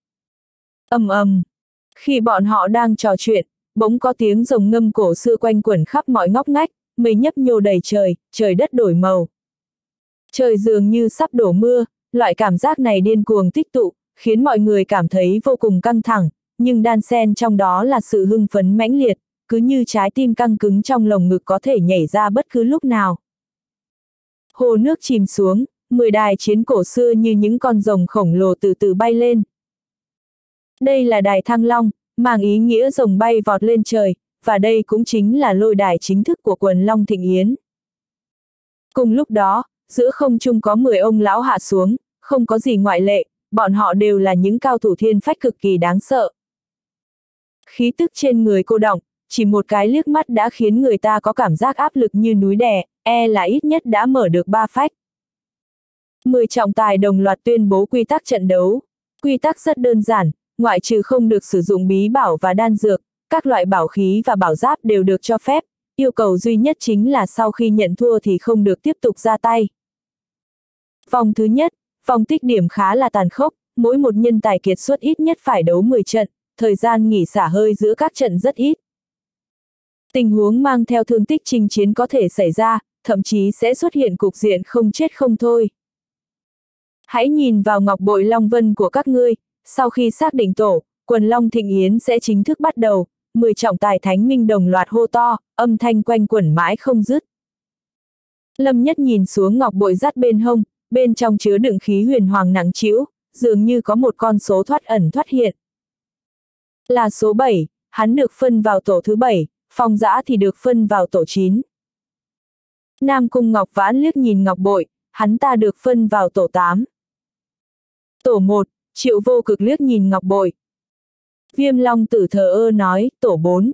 Ầm ầm. Khi bọn họ đang trò chuyện, bỗng có tiếng rồng ngâm cổ xưa quanh quẩn khắp mọi ngóc ngách, mây nhấp nhô đầy trời, trời đất đổi màu. Trời dường như sắp đổ mưa, loại cảm giác này điên cuồng tích tụ, khiến mọi người cảm thấy vô cùng căng thẳng, nhưng đan xen trong đó là sự hưng phấn mãnh liệt, cứ như trái tim căng cứng trong lồng ngực có thể nhảy ra bất cứ lúc nào. Hồ nước chìm xuống, mười đài chiến cổ xưa như những con rồng khổng lồ từ từ bay lên. Đây là đài Thăng Long, mang ý nghĩa rồng bay vọt lên trời, và đây cũng chính là lôi đài chính thức của quần Long Thịnh Yến. Cùng lúc đó, giữa không trung có mười ông lão hạ xuống, không có gì ngoại lệ, bọn họ đều là những cao thủ thiên phách cực kỳ đáng sợ. Khí tức trên người cô đọng, chỉ một cái liếc mắt đã khiến người ta có cảm giác áp lực như núi đè, e là ít nhất đã mở được ba phách. Mười trọng tài đồng loạt tuyên bố quy tắc trận đấu. Quy tắc rất đơn giản, ngoại trừ không được sử dụng bí bảo và đan dược, các loại bảo khí và bảo giáp đều được cho phép, yêu cầu duy nhất chính là sau khi nhận thua thì không được tiếp tục ra tay. Vòng thứ nhất, vòng tích điểm khá là tàn khốc, mỗi một nhân tài kiệt xuất ít nhất phải đấu mười trận, thời gian nghỉ xả hơi giữa các trận rất ít. Tình huống mang theo thương tích chinh chiến có thể xảy ra, thậm chí sẽ xuất hiện cục diện không chết không thôi. Hãy nhìn vào ngọc bội Long Vân của các ngươi, sau khi xác định tổ, quần Long Thịnh Yến sẽ chính thức bắt đầu, mười trọng tài Thánh Minh đồng loạt hô to, âm thanh quanh quẩn mãi không dứt. Lâm Nhất nhìn xuống ngọc bội dắt bên hông, bên trong chứa đựng khí huyền hoàng nặng trĩu, dường như có một con số thoát ẩn thoát hiện. Là số bảy, hắn được phân vào tổ thứ bảy, Phong Dã thì được phân vào tổ chín. Nam Cung Ngọc Vãn liếc nhìn ngọc bội, hắn ta được phân vào tổ tám. Tổ một, Triệu Vô Cực liếc nhìn ngọc bội. Viêm Long Tử thờ ơ nói, tổ bốn.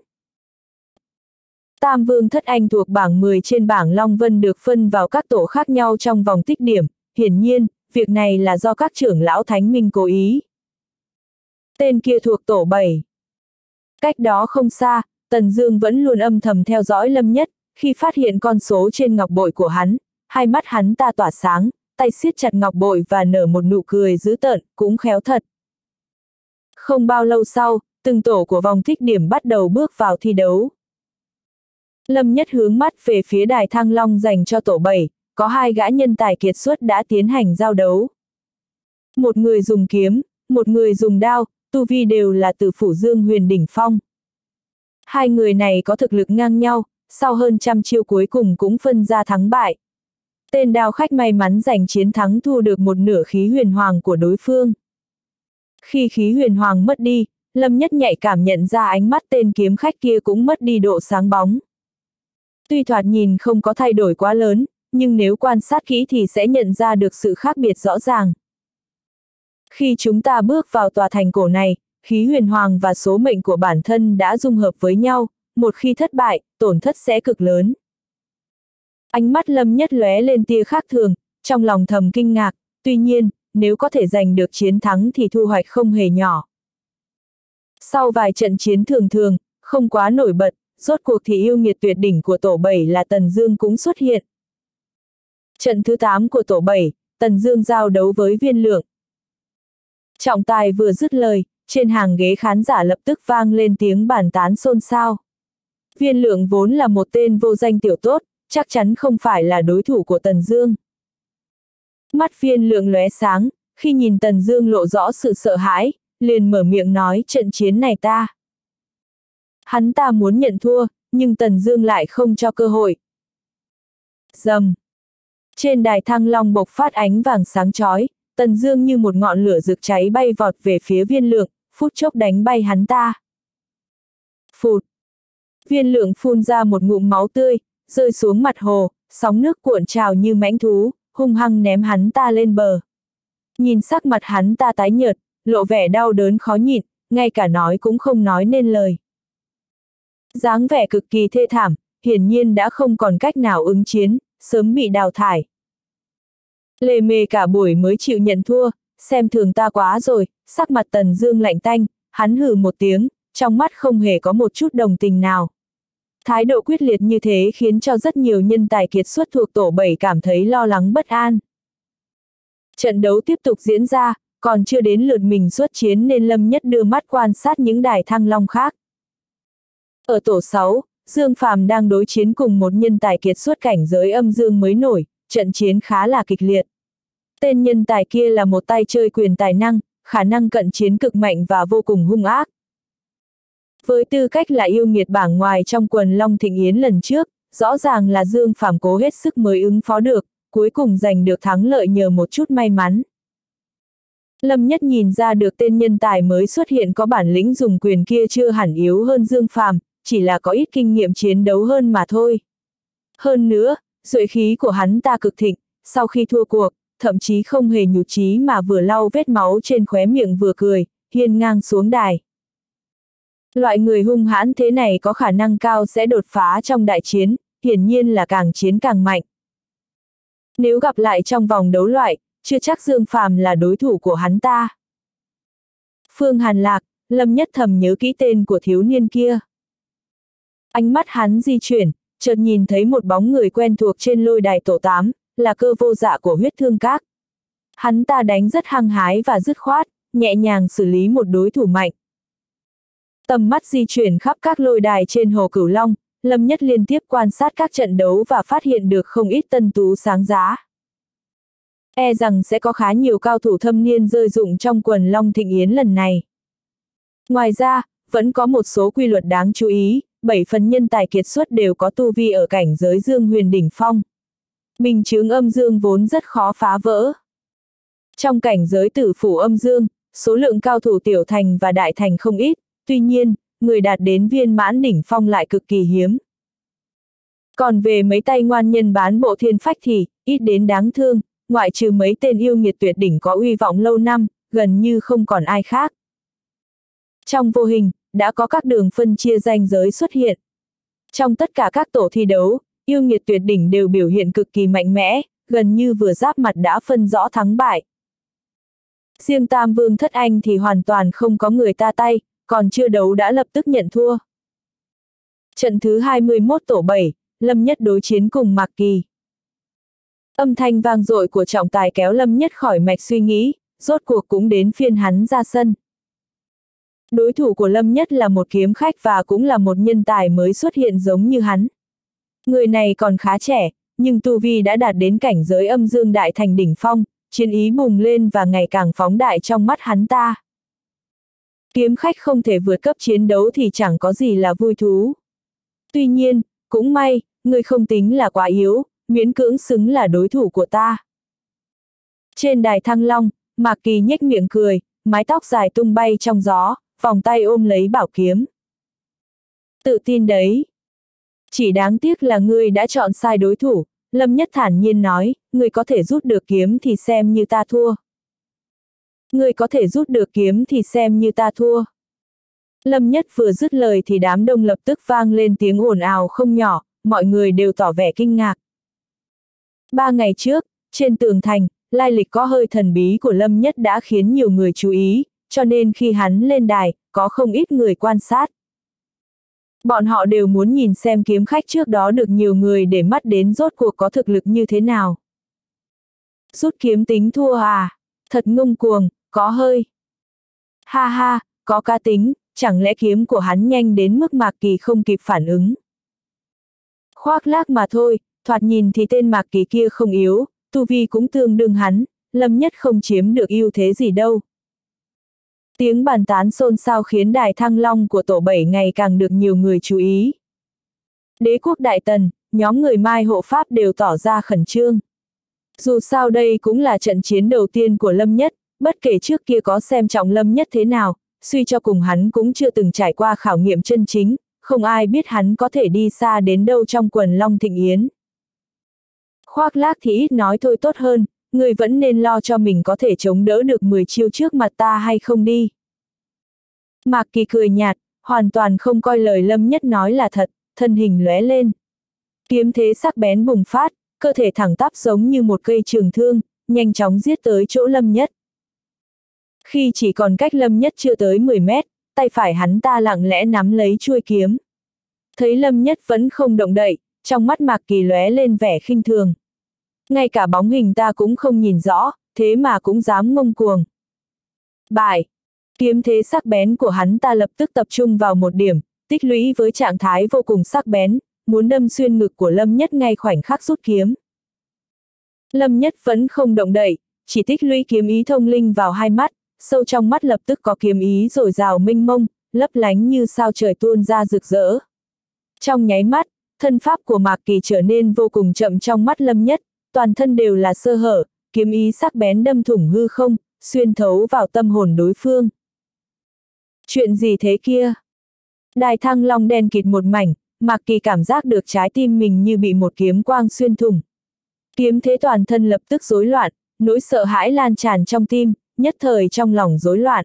Tam Vương Thất Anh thuộc bảng mười trên bảng Long Vân được phân vào các tổ khác nhau trong vòng tích điểm, hiển nhiên, việc này là do các trưởng lão Thánh Minh cố ý. Tên kia thuộc tổ bảy. Cách đó không xa, Tần Dương vẫn luôn âm thầm theo dõi Lâm Nhất, khi phát hiện con số trên ngọc bội của hắn, hai mắt hắn ta tỏa sáng, tay siết chặt ngọc bội và nở một nụ cười dữ tợn, cũng khéo thật. Không bao lâu sau, từng tổ của vòng tích điểm bắt đầu bước vào thi đấu. Lâm Nhất hướng mắt về phía đài Thăng Long dành cho tổ bảy, có hai gã nhân tài kiệt xuất đã tiến hành giao đấu. Một người dùng kiếm, một người dùng đao, tu vi đều là từ phủ Dương Huyền đỉnh phong. Hai người này có thực lực ngang nhau, sau hơn trăm chiêu cuối cùng cũng phân ra thắng bại. Tên đao khách may mắn giành chiến thắng thu được một nửa khí huyền hoàng của đối phương. Khi khí huyền hoàng mất đi, Lâm Nhất nhạy cảm nhận ra ánh mắt tên kiếm khách kia cũng mất đi độ sáng bóng. Tuy thoạt nhìn không có thay đổi quá lớn, nhưng nếu quan sát kỹ thì sẽ nhận ra được sự khác biệt rõ ràng. Khi chúng ta bước vào tòa thành cổ này, khí huyền hoàng và số mệnh của bản thân đã dung hợp với nhau, một khi thất bại, tổn thất sẽ cực lớn. Ánh mắt Lâm Nhất lóe lên tia khác thường, trong lòng thầm kinh ngạc, tuy nhiên, nếu có thể giành được chiến thắng thì thu hoạch không hề nhỏ. Sau vài trận chiến thường thường, không quá nổi bật, rốt cuộc thì yêu nghiệt tuyệt đỉnh của tổ bảy là Tần Dương cũng xuất hiện. Trận thứ tám của tổ bảy, Tần Dương giao đấu với Viên Lượng. Trọng tài vừa dứt lời, trên hàng ghế khán giả lập tức vang lên tiếng bàn tán xôn xao. Viên Lượng vốn là một tên vô danh tiểu tốt, chắc chắn không phải là đối thủ của Tần Dương. Mắt Viên Lượng lóe sáng, khi nhìn Tần Dương lộ rõ sự sợ hãi, liền mở miệng nói trận chiến này ta. Hắn ta muốn nhận thua, nhưng Tần Dương lại không cho cơ hội. Rầm. Trên đài thăng long bộc phát ánh vàng sáng chói, Tần Dương như một ngọn lửa rực cháy bay vọt về phía Viên Lượng, phút chốc đánh bay hắn ta. Phụt. Viên Lượng phun ra một ngụm máu tươi, rơi xuống mặt hồ, sóng nước cuộn trào như mãnh thú, hung hăng ném hắn ta lên bờ. Nhìn sắc mặt hắn ta tái nhợt, lộ vẻ đau đớn khó nhịn, ngay cả nói cũng không nói nên lời. Dáng vẻ cực kỳ thê thảm, hiển nhiên đã không còn cách nào ứng chiến, sớm bị đào thải. Lề mề cả buổi mới chịu nhận thua, xem thường ta quá rồi, sắc mặt Tần Dương lạnh tanh, hắn hừ một tiếng, trong mắt không hề có một chút đồng tình nào. Thái độ quyết liệt như thế khiến cho rất nhiều nhân tài kiệt xuất thuộc tổ bảy cảm thấy lo lắng bất an. Trận đấu tiếp tục diễn ra, còn chưa đến lượt mình xuất chiến nên Lâm Nhất đưa mắt quan sát những đài thăng long khác. Ở tổ sáu, Dương Phàm đang đối chiến cùng một nhân tài kiệt xuất cảnh giới âm dương mới nổi, trận chiến khá là kịch liệt. Tên nhân tài kia là một tay chơi quyền tài năng, khả năng cận chiến cực mạnh và vô cùng hung ác. Với tư cách là yêu nghiệt bảng ngoài trong quần Long Thịnh Yến lần trước, rõ ràng là Dương Phàm cố hết sức mới ứng phó được, cuối cùng giành được thắng lợi nhờ một chút may mắn. Lâm Nhất nhìn ra được tên nhân tài mới xuất hiện có bản lĩnh dùng quyền kia chưa hẳn yếu hơn Dương Phàm, chỉ là có ít kinh nghiệm chiến đấu hơn mà thôi. Hơn nữa, duệ khí của hắn ta cực thịnh, sau khi thua cuộc, thậm chí không hề nhụt chí mà vừa lau vết máu trên khóe miệng vừa cười, hiên ngang xuống đài. Loại người hung hãn thế này có khả năng cao sẽ đột phá trong đại chiến, hiển nhiên là càng chiến càng mạnh. Nếu gặp lại trong vòng đấu loại, chưa chắc Dương Phàm là đối thủ của hắn ta. Phương Hàn Lạc, Lâm Nhất thầm nhớ kỹ tên của thiếu niên kia. Ánh mắt hắn di chuyển, chợt nhìn thấy một bóng người quen thuộc trên lôi đài tổ tám, là Cơ Vô Dạ của Huyết Thương Các. Hắn ta đánh rất hăng hái và dứt khoát, nhẹ nhàng xử lý một đối thủ mạnh. Tầm mắt di chuyển khắp các lôi đài trên Hồ Cửu Long, Lâm Nhất liên tiếp quan sát các trận đấu và phát hiện được không ít tân tú sáng giá. E rằng sẽ có khá nhiều cao thủ thâm niên rơi dụng trong quần Long Thịnh Yến lần này. Ngoài ra, vẫn có một số quy luật đáng chú ý, bảy phần nhân tài kiệt xuất đều có tu vi ở cảnh giới Dương Huyền đỉnh phong. Bình chướng âm dương vốn rất khó phá vỡ. Trong cảnh giới tử phủ âm dương, số lượng cao thủ tiểu thành và đại thành không ít, tuy nhiên, người đạt đến viên mãn đỉnh phong lại cực kỳ hiếm. Còn về mấy tay ngoan nhân bán bộ thiên phách thì, ít đến đáng thương, ngoại trừ mấy tên yêu nghiệt tuyệt đỉnh có uy vọng lâu năm, gần như không còn ai khác. Trong vô hình, đã có các đường phân chia ranh giới xuất hiện. Trong tất cả các tổ thi đấu, yêu nghiệt tuyệt đỉnh đều biểu hiện cực kỳ mạnh mẽ, gần như vừa giáp mặt đã phân rõ thắng bại. Riêng Tam Vương Thất Anh thì hoàn toàn không có người ta tay, còn chưa đấu đã lập tức nhận thua. Trận thứ hai mươi mốt tổ bảy, Lâm Nhất đối chiến cùng Mạc Kỳ. Âm thanh vang dội của trọng tài kéo Lâm Nhất khỏi mạch suy nghĩ, rốt cuộc cũng đến phiên hắn ra sân. Đối thủ của Lâm Nhất là một kiếm khách và cũng là một nhân tài mới xuất hiện giống như hắn. Người này còn khá trẻ, nhưng tu vi đã đạt đến cảnh giới âm dương đại thành đỉnh phong, chiến ý bùng lên và ngày càng phóng đại trong mắt hắn ta. Kiếm khách không thể vượt cấp chiến đấu thì chẳng có gì là vui thú. Tuy nhiên, cũng may, ngươi không tính là quá yếu, miễn cưỡng xứng là đối thủ của ta. Trên đài Thăng Long, Mạc Kỳ nhếch miệng cười, mái tóc dài tung bay trong gió, vòng tay ôm lấy bảo kiếm. Tự tin đấy. Chỉ đáng tiếc là ngươi đã chọn sai đối thủ, Lâm Nhất thản nhiên nói, ngươi có thể rút được kiếm thì xem như ta thua. Ngươi có thể rút được kiếm thì xem như ta thua. Lâm Nhất vừa dứt lời thì đám đông lập tức vang lên tiếng ồn ào không nhỏ, mọi người đều tỏ vẻ kinh ngạc. Ba ngày trước, trên tường thành, lai lịch có hơi thần bí của Lâm Nhất đã khiến nhiều người chú ý, cho nên khi hắn lên đài, có không ít người quan sát. Bọn họ đều muốn nhìn xem kiếm khách trước đó được nhiều người để mắt đến rốt cuộc có thực lực như thế nào. Rút kiếm tính thua à? Thật ngông cuồng, có hơi. Ha ha, có cá tính, chẳng lẽ kiếm của hắn nhanh đến mức Mạc Kỳ không kịp phản ứng. Khoác lác mà thôi, thoạt nhìn thì tên Mạc Kỳ kia không yếu, tu vi cũng tương đương hắn, Lâm Nhất không chiếm được ưu thế gì đâu. Tiếng bàn tán xôn xao khiến đài Thăng Long của tổ bảy ngày càng được nhiều người chú ý. Đế quốc Đại Tần, nhóm người Mai hộ pháp đều tỏ ra khẩn trương. Dù sao đây cũng là trận chiến đầu tiên của Lâm Nhất, bất kể trước kia có xem trọng Lâm Nhất thế nào, suy cho cùng hắn cũng chưa từng trải qua khảo nghiệm chân chính, không ai biết hắn có thể đi xa đến đâu trong quần Long Thịnh Yến. Khoác lác thì ít nói thôi tốt hơn, người vẫn nên lo cho mình có thể chống đỡ được mười chiêu trước mặt ta hay không đi. Mạc Kỳ cười nhạt, hoàn toàn không coi lời Lâm Nhất nói là thật, thân hình lóe lên. Kiếm thế sắc bén bùng phát, cơ thể thẳng tắp giống như một cây trường thương, nhanh chóng giết tới chỗ Lâm Nhất. Khi chỉ còn cách Lâm Nhất chưa tới mười mét, tay phải hắn ta lặng lẽ nắm lấy chuôi kiếm. Thấy Lâm Nhất vẫn không động đậy, trong mắt Mạc Kỳ lóe lên vẻ khinh thường. Ngay cả bóng hình ta cũng không nhìn rõ, thế mà cũng dám ngông cuồng. Bại! Kiếm thế sắc bén của hắn ta lập tức tập trung vào một điểm, tích lũy với trạng thái vô cùng sắc bén, muốn đâm xuyên ngực của Lâm Nhất ngay khoảnh khắc rút kiếm. Lâm Nhất vẫn không động đậy, chỉ tích lũy kiếm ý thông linh vào hai mắt, sâu trong mắt lập tức có kiếm ý dồi dào mênh mông, lấp lánh như sao trời tuôn ra rực rỡ. Trong nháy mắt, thân pháp của Mạc Kỳ trở nên vô cùng chậm trong mắt Lâm Nhất, toàn thân đều là sơ hở, kiếm ý sắc bén đâm thủng hư không, xuyên thấu vào tâm hồn đối phương. Chuyện gì thế kia? Đài Thăng Long đen kịt một mảnh, Mạc Kỳ cảm giác được trái tim mình như bị một kiếm quang xuyên thủng. Kiếm thế toàn thân lập tức rối loạn, nỗi sợ hãi lan tràn trong tim, nhất thời trong lòng rối loạn.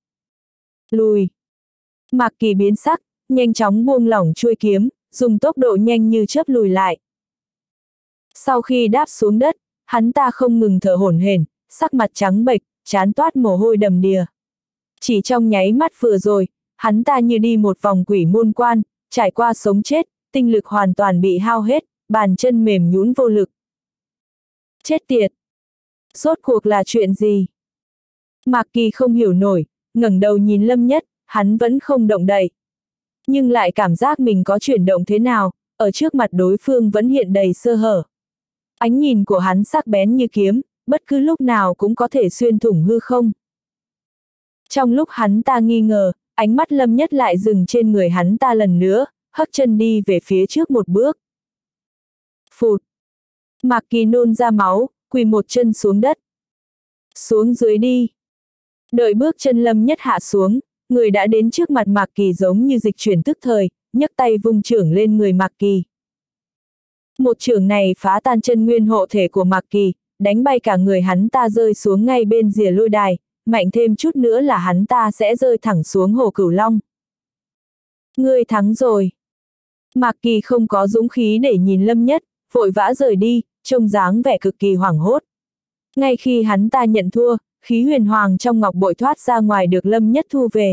Lùi. Mạc Kỳ biến sắc, nhanh chóng buông lỏng chuôi kiếm, dùng tốc độ nhanh như chớp lùi lại. Sau khi đáp xuống đất, hắn ta không ngừng thở hổn hển, sắc mặt trắng bệch, trán toát mồ hôi đầm đìa. Chỉ trong nháy mắt vừa rồi, hắn ta như đi một vòng quỷ môn quan, trải qua sống chết, tinh lực hoàn toàn bị hao hết, bàn chân mềm nhũn vô lực. Chết tiệt! Rốt cuộc là chuyện gì? Mạc Kỳ không hiểu nổi, ngẩng đầu nhìn Lâm Nhất, hắn vẫn không động đậy. Nhưng lại cảm giác mình có chuyển động thế nào, ở trước mặt đối phương vẫn hiện đầy sơ hở. Ánh nhìn của hắn sắc bén như kiếm, bất cứ lúc nào cũng có thể xuyên thủng hư không. Trong lúc hắn ta nghi ngờ, ánh mắt Lâm Nhất lại dừng trên người hắn ta lần nữa, hất chân đi về phía trước một bước. Phụt! Mạc Kỳ nôn ra máu, quỳ một chân xuống đất. Xuống dưới đi! Đợi bước chân Lâm Nhất hạ xuống, người đã đến trước mặt Mạc Kỳ giống như dịch chuyển tức thời, nhấc tay vung chưởng lên người Mạc Kỳ. Một chưởng này phá tan chân nguyên hộ thể của Mạc Kỳ, đánh bay cả người hắn ta rơi xuống ngay bên rìa lôi đài, mạnh thêm chút nữa là hắn ta sẽ rơi thẳng xuống hồ Cửu Long. Ngươi thắng rồi. Mạc Kỳ không có dũng khí để nhìn Lâm Nhất, vội vã rời đi, trông dáng vẻ cực kỳ hoảng hốt. Ngay khi hắn ta nhận thua, khí huyền hoàng trong ngọc bội thoát ra ngoài được Lâm Nhất thu về.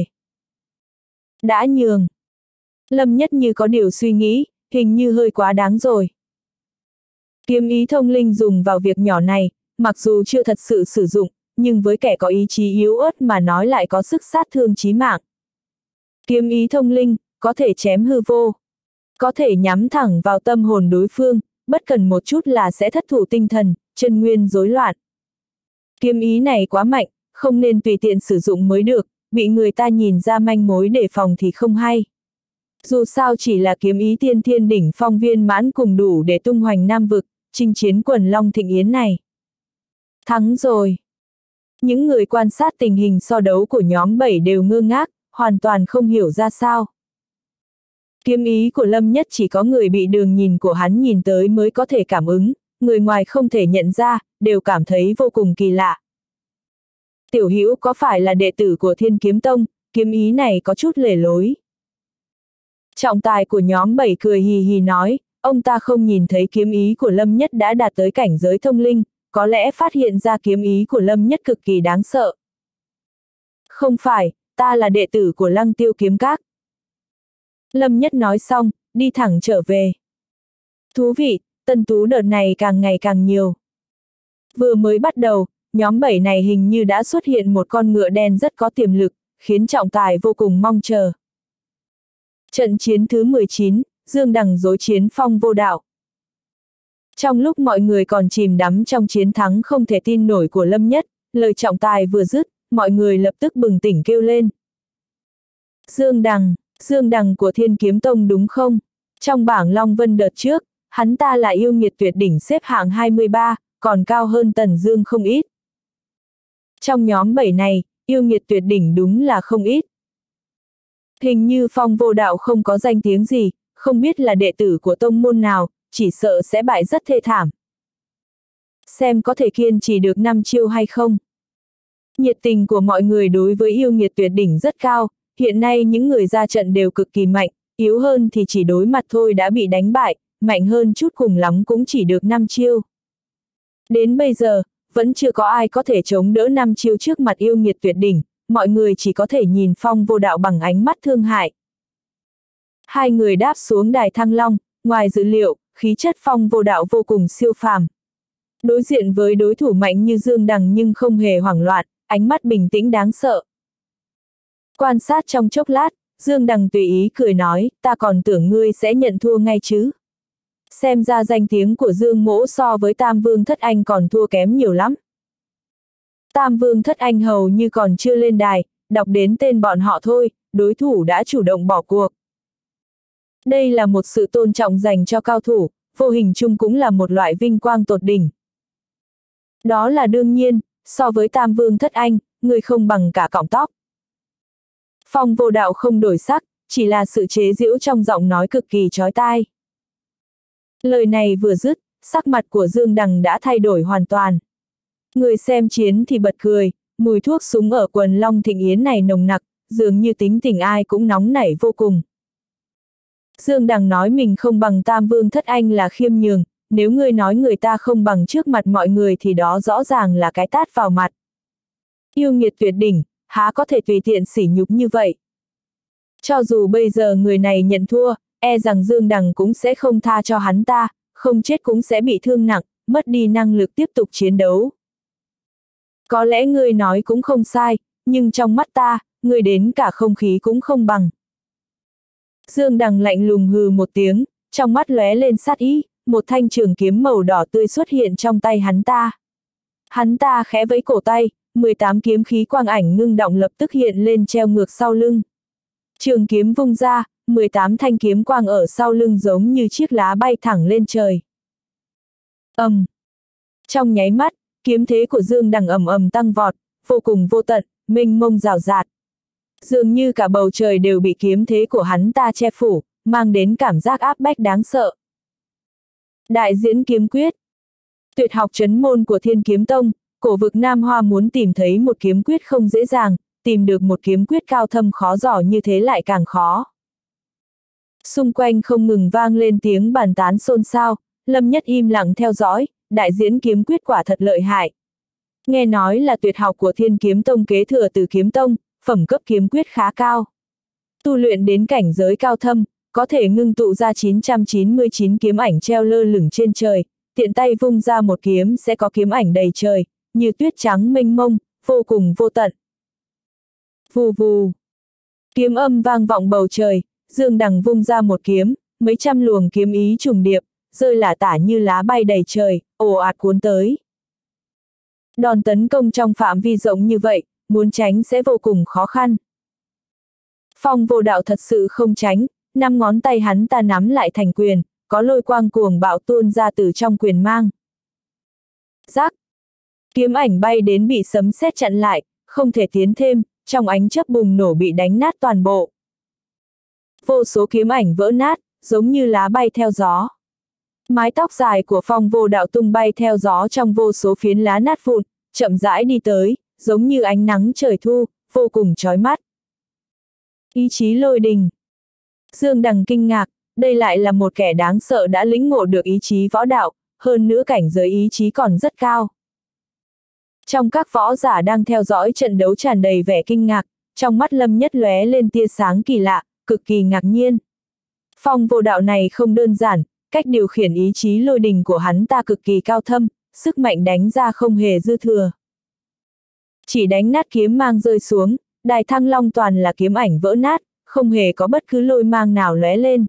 Đã nhường. Lâm Nhất như có điều suy nghĩ, hình như hơi quá đáng rồi. Kiếm ý thông linh dùng vào việc nhỏ này, mặc dù chưa thật sự sử dụng, nhưng với kẻ có ý chí yếu ớt mà nói lại có sức sát thương chí mạng. Kiếm ý thông linh, có thể chém hư vô. Có thể nhắm thẳng vào tâm hồn đối phương, bất cần một chút là sẽ thất thủ tinh thần, chân nguyên rối loạn. Kiếm ý này quá mạnh, không nên tùy tiện sử dụng mới được, bị người ta nhìn ra manh mối đề phòng thì không hay. Dù sao chỉ là kiếm ý tiên thiên đỉnh phong viên mãn cùng đủ để tung hoành Nam vực, chinh chiến quần long thịnh yến này. Thắng rồi. Những người quan sát tình hình so đấu của nhóm bảy đều ngơ ngác, hoàn toàn không hiểu ra sao. Kiếm ý của Lâm Nhất chỉ có người bị đường nhìn của hắn nhìn tới mới có thể cảm ứng, người ngoài không thể nhận ra, đều cảm thấy vô cùng kỳ lạ. Tiểu Hữu có phải là đệ tử của Thiên Kiếm Tông, kiếm ý này có chút lề lối. Trọng tài của nhóm bảy cười hì hì nói, ông ta không nhìn thấy kiếm ý của Lâm Nhất đã đạt tới cảnh giới thông linh, có lẽ phát hiện ra kiếm ý của Lâm Nhất cực kỳ đáng sợ. Không phải, ta là đệ tử của Lăng Tiêu Kiếm Các. Lâm Nhất nói xong, đi thẳng trở về. Thú vị, tân tú đợt này càng ngày càng nhiều. Vừa mới bắt đầu, nhóm bảy này hình như đã xuất hiện một con ngựa đen rất có tiềm lực, khiến trọng tài vô cùng mong chờ. Trận chiến thứ mười chín, Dương Đằng dối chiến Phong Vô Đạo. Trong lúc mọi người còn chìm đắm trong chiến thắng không thể tin nổi của Lâm Nhất, lời trọng tài vừa dứt, mọi người lập tức bừng tỉnh kêu lên. Dương Đằng, Dương Đằng của Thiên Kiếm Tông đúng không? Trong bảng Long Vân đợt trước, hắn ta là yêu nghiệt tuyệt đỉnh xếp hạng hai mươi ba, còn cao hơn Tần Dương không ít. Trong nhóm bảy này, yêu nghiệt tuyệt đỉnh đúng là không ít. Hình như Phong Vô Đạo không có danh tiếng gì, không biết là đệ tử của tông môn nào, chỉ sợ sẽ bại rất thê thảm. Xem có thể kiên trì được năm chiêu hay không. Nhiệt tình của mọi người đối với yêu nghiệt tuyệt đỉnh rất cao, hiện nay những người ra trận đều cực kỳ mạnh, yếu hơn thì chỉ đối mặt thôi đã bị đánh bại, mạnh hơn chút cùng lắm cũng chỉ được năm chiêu. Đến bây giờ, vẫn chưa có ai có thể chống đỡ năm chiêu trước mặt yêu nghiệt tuyệt đỉnh, mọi người chỉ có thể nhìn Phong Vô Đạo bằng ánh mắt thương hại. Hai người đáp xuống đài Thăng Long, ngoài dự liệu, khí chất Phong Vô Đạo vô cùng siêu phàm. Đối diện với đối thủ mạnh như Dương Đằng nhưng không hề hoảng loạn, ánh mắt bình tĩnh đáng sợ. Quan sát trong chốc lát, Dương Đằng tùy ý cười nói, ta còn tưởng ngươi sẽ nhận thua ngay chứ. Xem ra danh tiếng của Dương Mỗ so với Tam Vương Thất Anh còn thua kém nhiều lắm. Tam Vương Thất Anh hầu như còn chưa lên đài, đọc đến tên bọn họ thôi, đối thủ đã chủ động bỏ cuộc. Đây là một sự tôn trọng dành cho cao thủ, vô hình chung cũng là một loại vinh quang tột đỉnh. Đó là đương nhiên, so với Tam Vương Thất Anh, người không bằng cả cọng tóc. Phong Vô Đạo không đổi sắc, chỉ là sự chế giễu trong giọng nói cực kỳ chói tai. Lời này vừa dứt, sắc mặt của Dương Đằng đã thay đổi hoàn toàn. Người xem chiến thì bật cười, mùi thuốc súng ở quần long thịnh yến này nồng nặc, dường như tính tình ai cũng nóng nảy vô cùng. Dương Đằng nói mình không bằng Tam Vương Thất Anh là khiêm nhường, nếu ngươi nói người ta không bằng trước mặt mọi người thì đó rõ ràng là cái tát vào mặt. Yêu nghiệt tuyệt đỉnh, há có thể tùy tiện sỉ nhục như vậy. Cho dù bây giờ người này nhận thua, e rằng Dương Đằng cũng sẽ không tha cho hắn ta, không chết cũng sẽ bị thương nặng, mất đi năng lực tiếp tục chiến đấu. Có lẽ ngươi nói cũng không sai, nhưng trong mắt ta, ngươi đến cả không khí cũng không bằng. Dương Đằng lạnh lùng hừ một tiếng, trong mắt lóe lên sát ý, một thanh trường kiếm màu đỏ tươi xuất hiện trong tay hắn ta. Hắn ta khẽ vẫy cổ tay, mười tám kiếm khí quang ảnh ngưng động lập tức hiện lên treo ngược sau lưng. Trường kiếm vung ra, mười tám thanh kiếm quang ở sau lưng giống như chiếc lá bay thẳng lên trời. Ầm. Um. Trong nháy mắt, kiếm thế của Dương Đằng ầm ầm tăng vọt, vô cùng vô tận, mênh mông rào rạt. Dường như cả bầu trời đều bị kiếm thế của hắn ta che phủ, mang đến cảm giác áp bách đáng sợ. Đại diễn kiếm quyết. Tuyệt học trấn môn của Thiên Kiếm Tông, cổ vực Nam Hoa muốn tìm thấy một kiếm quyết không dễ dàng, tìm được một kiếm quyết cao thâm khó dò như thế lại càng khó. Xung quanh không ngừng vang lên tiếng bàn tán xôn xao, Lâm Nhất im lặng theo dõi, đại diễn kiếm quyết quả thật lợi hại. Nghe nói là tuyệt học của Thiên Kiếm Tông kế thừa từ Kiếm Tông, phẩm cấp kiếm quyết khá cao. Tu luyện đến cảnh giới cao thâm, có thể ngưng tụ ra chín trăm chín mươi chín kiếm ảnh treo lơ lửng trên trời, tiện tay vung ra một kiếm sẽ có kiếm ảnh đầy trời, như tuyết trắng mênh mông, vô cùng vô tận. Vù vù. Kiếm âm vang vọng bầu trời, Dương Đằng vung ra một kiếm, mấy trăm luồng kiếm ý trùng điệp, rơi lả tả như lá bay đầy trời, ồ ạt cuốn tới. Đòn tấn công trong phạm vi rộng như vậy, muốn tránh sẽ vô cùng khó khăn. Phong Vô Đạo thật sự không tránh, năm ngón tay hắn ta nắm lại thành quyền, có lôi quang cuồng bạo tuôn ra từ trong quyền mang. Rắc! Kiếm ảnh bay đến bị sấm sét chặn lại, không thể tiến thêm, trong ánh chớp bùng nổ bị đánh nát toàn bộ. Vô số kiếm ảnh vỡ nát, giống như lá bay theo gió. Mái tóc dài của Phong Vô Đạo tung bay theo gió trong vô số phiến lá nát vụn, chậm rãi đi tới, giống như ánh nắng trời thu, vô cùng chói mắt. Ý chí lôi đình. Dương Đằng kinh ngạc, đây lại là một kẻ đáng sợ đã lĩnh ngộ được ý chí võ đạo, hơn nữa cảnh giới ý chí còn rất cao. Trong các võ giả đang theo dõi trận đấu tràn đầy vẻ kinh ngạc, trong mắt Lâm Nhất lóe lên tia sáng kỳ lạ, cực kỳ ngạc nhiên. Phong Vô Đạo này không đơn giản, cách điều khiển ý chí lôi đình của hắn ta cực kỳ cao thâm, sức mạnh đánh ra không hề dư thừa. Chỉ đánh nát kiếm mang rơi xuống, đài Thăng Long toàn là kiếm ảnh vỡ nát, không hề có bất cứ lôi mang nào lóe lên.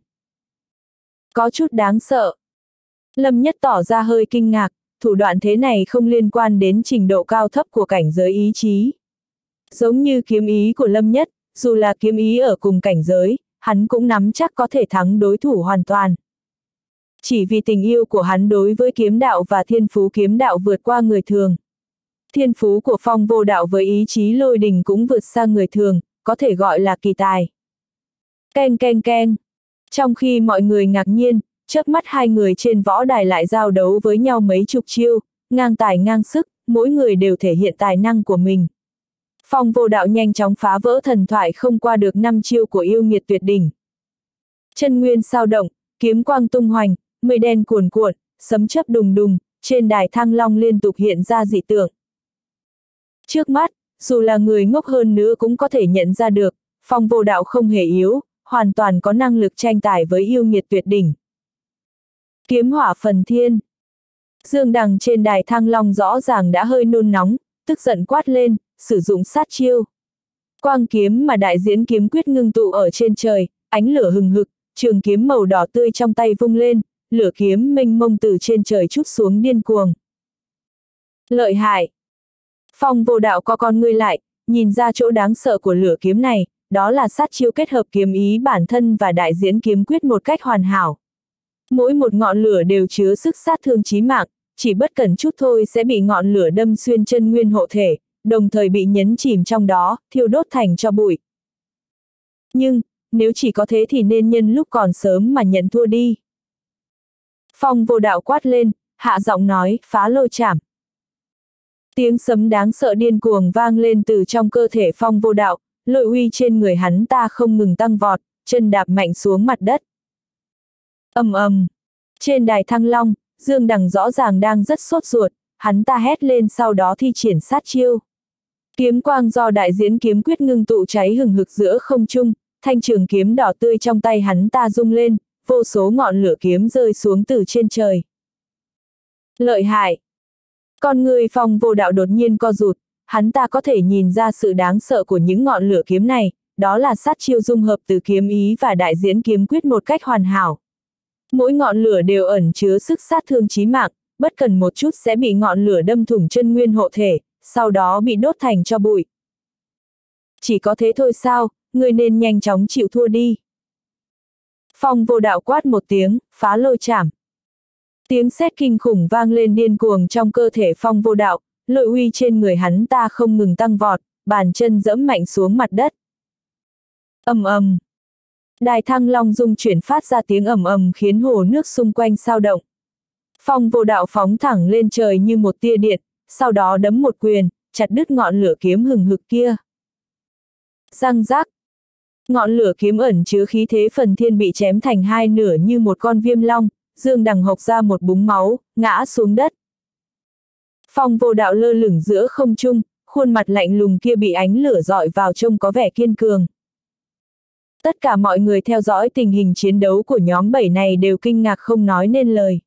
Có chút đáng sợ. Lâm Nhất tỏ ra hơi kinh ngạc, thủ đoạn thế này không liên quan đến trình độ cao thấp của cảnh giới ý chí. Giống như kiếm ý của Lâm Nhất, dù là kiếm ý ở cùng cảnh giới, hắn cũng nắm chắc có thể thắng đối thủ hoàn toàn. Chỉ vì tình yêu của hắn đối với kiếm đạo và thiên phú kiếm đạo vượt qua người thường. Thiên phú của Phong Vô Đạo với ý chí lôi đình cũng vượt xa người thường, có thể gọi là kỳ tài. Keng keng keng. Trong khi mọi người ngạc nhiên, chớp mắt hai người trên võ đài lại giao đấu với nhau mấy chục chiêu, ngang tài ngang sức, mỗi người đều thể hiện tài năng của mình. Phong Vô Đạo nhanh chóng phá vỡ thần thoại không qua được năm chiêu của yêu nghiệt tuyệt đỉnh. Chân nguyên sao động, kiếm quang tung hoành, mây đen cuồn cuộn, sấm chớp đùng đùng, trên đài Thăng Long liên tục hiện ra dị tượng. Trước mắt, dù là người ngốc hơn nữa cũng có thể nhận ra được, Phong Vô Đạo không hề yếu, hoàn toàn có năng lực tranh tài với yêu nghiệt tuyệt đỉnh. Kiếm hỏa phần thiên. Dương Đằng trên đài Thăng Long rõ ràng đã hơi nôn nóng, tức giận quát lên, sử dụng sát chiêu. Quang kiếm mà đại diễn kiếm quyết ngưng tụ ở trên trời, ánh lửa hừng hực, trường kiếm màu đỏ tươi trong tay vung lên, lửa kiếm mênh mông từ trên trời trút xuống điên cuồng. Lợi hại. Phong Vô Đạo co con ngươi lại, nhìn ra chỗ đáng sợ của lửa kiếm này, đó là sát chiêu kết hợp kiếm ý bản thân và đại diễn kiếm quyết một cách hoàn hảo. Mỗi một ngọn lửa đều chứa sức sát thương chí mạng, chỉ bất cẩn chút thôi sẽ bị ngọn lửa đâm xuyên chân nguyên hộ thể, đồng thời bị nhấn chìm trong đó, thiêu đốt thành tro bụi. Nhưng, nếu chỉ có thế thì nên nhân lúc còn sớm mà nhận thua đi. Phong Vô Đạo quát lên, hạ giọng nói, phá lôi chảm. Tiếng sấm đáng sợ điên cuồng vang lên từ trong cơ thể Phong Vô Đạo, lôi uy trên người hắn ta không ngừng tăng vọt, chân đạp mạnh xuống mặt đất. Ầm ầm. Trên đài Thăng Long, Dương Đằng rõ ràng đang rất sốt ruột, hắn ta hét lên sau đó thi triển sát chiêu. Kiếm quang do đại diễn kiếm quyết ngưng tụ cháy hừng hực giữa không trung, thanh trường kiếm đỏ tươi trong tay hắn ta rung lên, vô số ngọn lửa kiếm rơi xuống từ trên trời. Lợi hại. Con người Phong Vô Đạo đột nhiên co rụt, hắn ta có thể nhìn ra sự đáng sợ của những ngọn lửa kiếm này, đó là sát chiêu dung hợp từ kiếm ý và đại diễn kiếm quyết một cách hoàn hảo. Mỗi ngọn lửa đều ẩn chứa sức sát thương chí mạng, bất cần một chút sẽ bị ngọn lửa đâm thủng chân nguyên hộ thể, sau đó bị đốt thành tro bụi. Chỉ có thế thôi sao, ngươi nên nhanh chóng chịu thua đi. Phong Vô Đạo quát một tiếng, phá lôi chảm. Tiếng sét kinh khủng vang lên điên cuồng trong cơ thể Phong Vô Đạo, lôi uy trên người hắn ta không ngừng tăng vọt, bàn chân giẫm mạnh xuống mặt đất. Ầm ầm. Đài Thăng Long rung chuyển phát ra tiếng ầm ầm khiến hồ nước xung quanh sao động. Phong Vô Đạo phóng thẳng lên trời như một tia điện, sau đó đấm một quyền, chặt đứt ngọn lửa kiếm hừng hực kia. Răng rác. Ngọn lửa kiếm ẩn chứa khí thế phần thiên bị chém thành hai nửa như một con viêm long, Dương Đằng hộc ra một búng máu, ngã xuống đất. Phong Vô Đạo lơ lửng giữa không trung, khuôn mặt lạnh lùng kia bị ánh lửa rọi vào trông có vẻ kiên cường. Tất cả mọi người theo dõi tình hình chiến đấu của nhóm bảy này đều kinh ngạc không nói nên lời.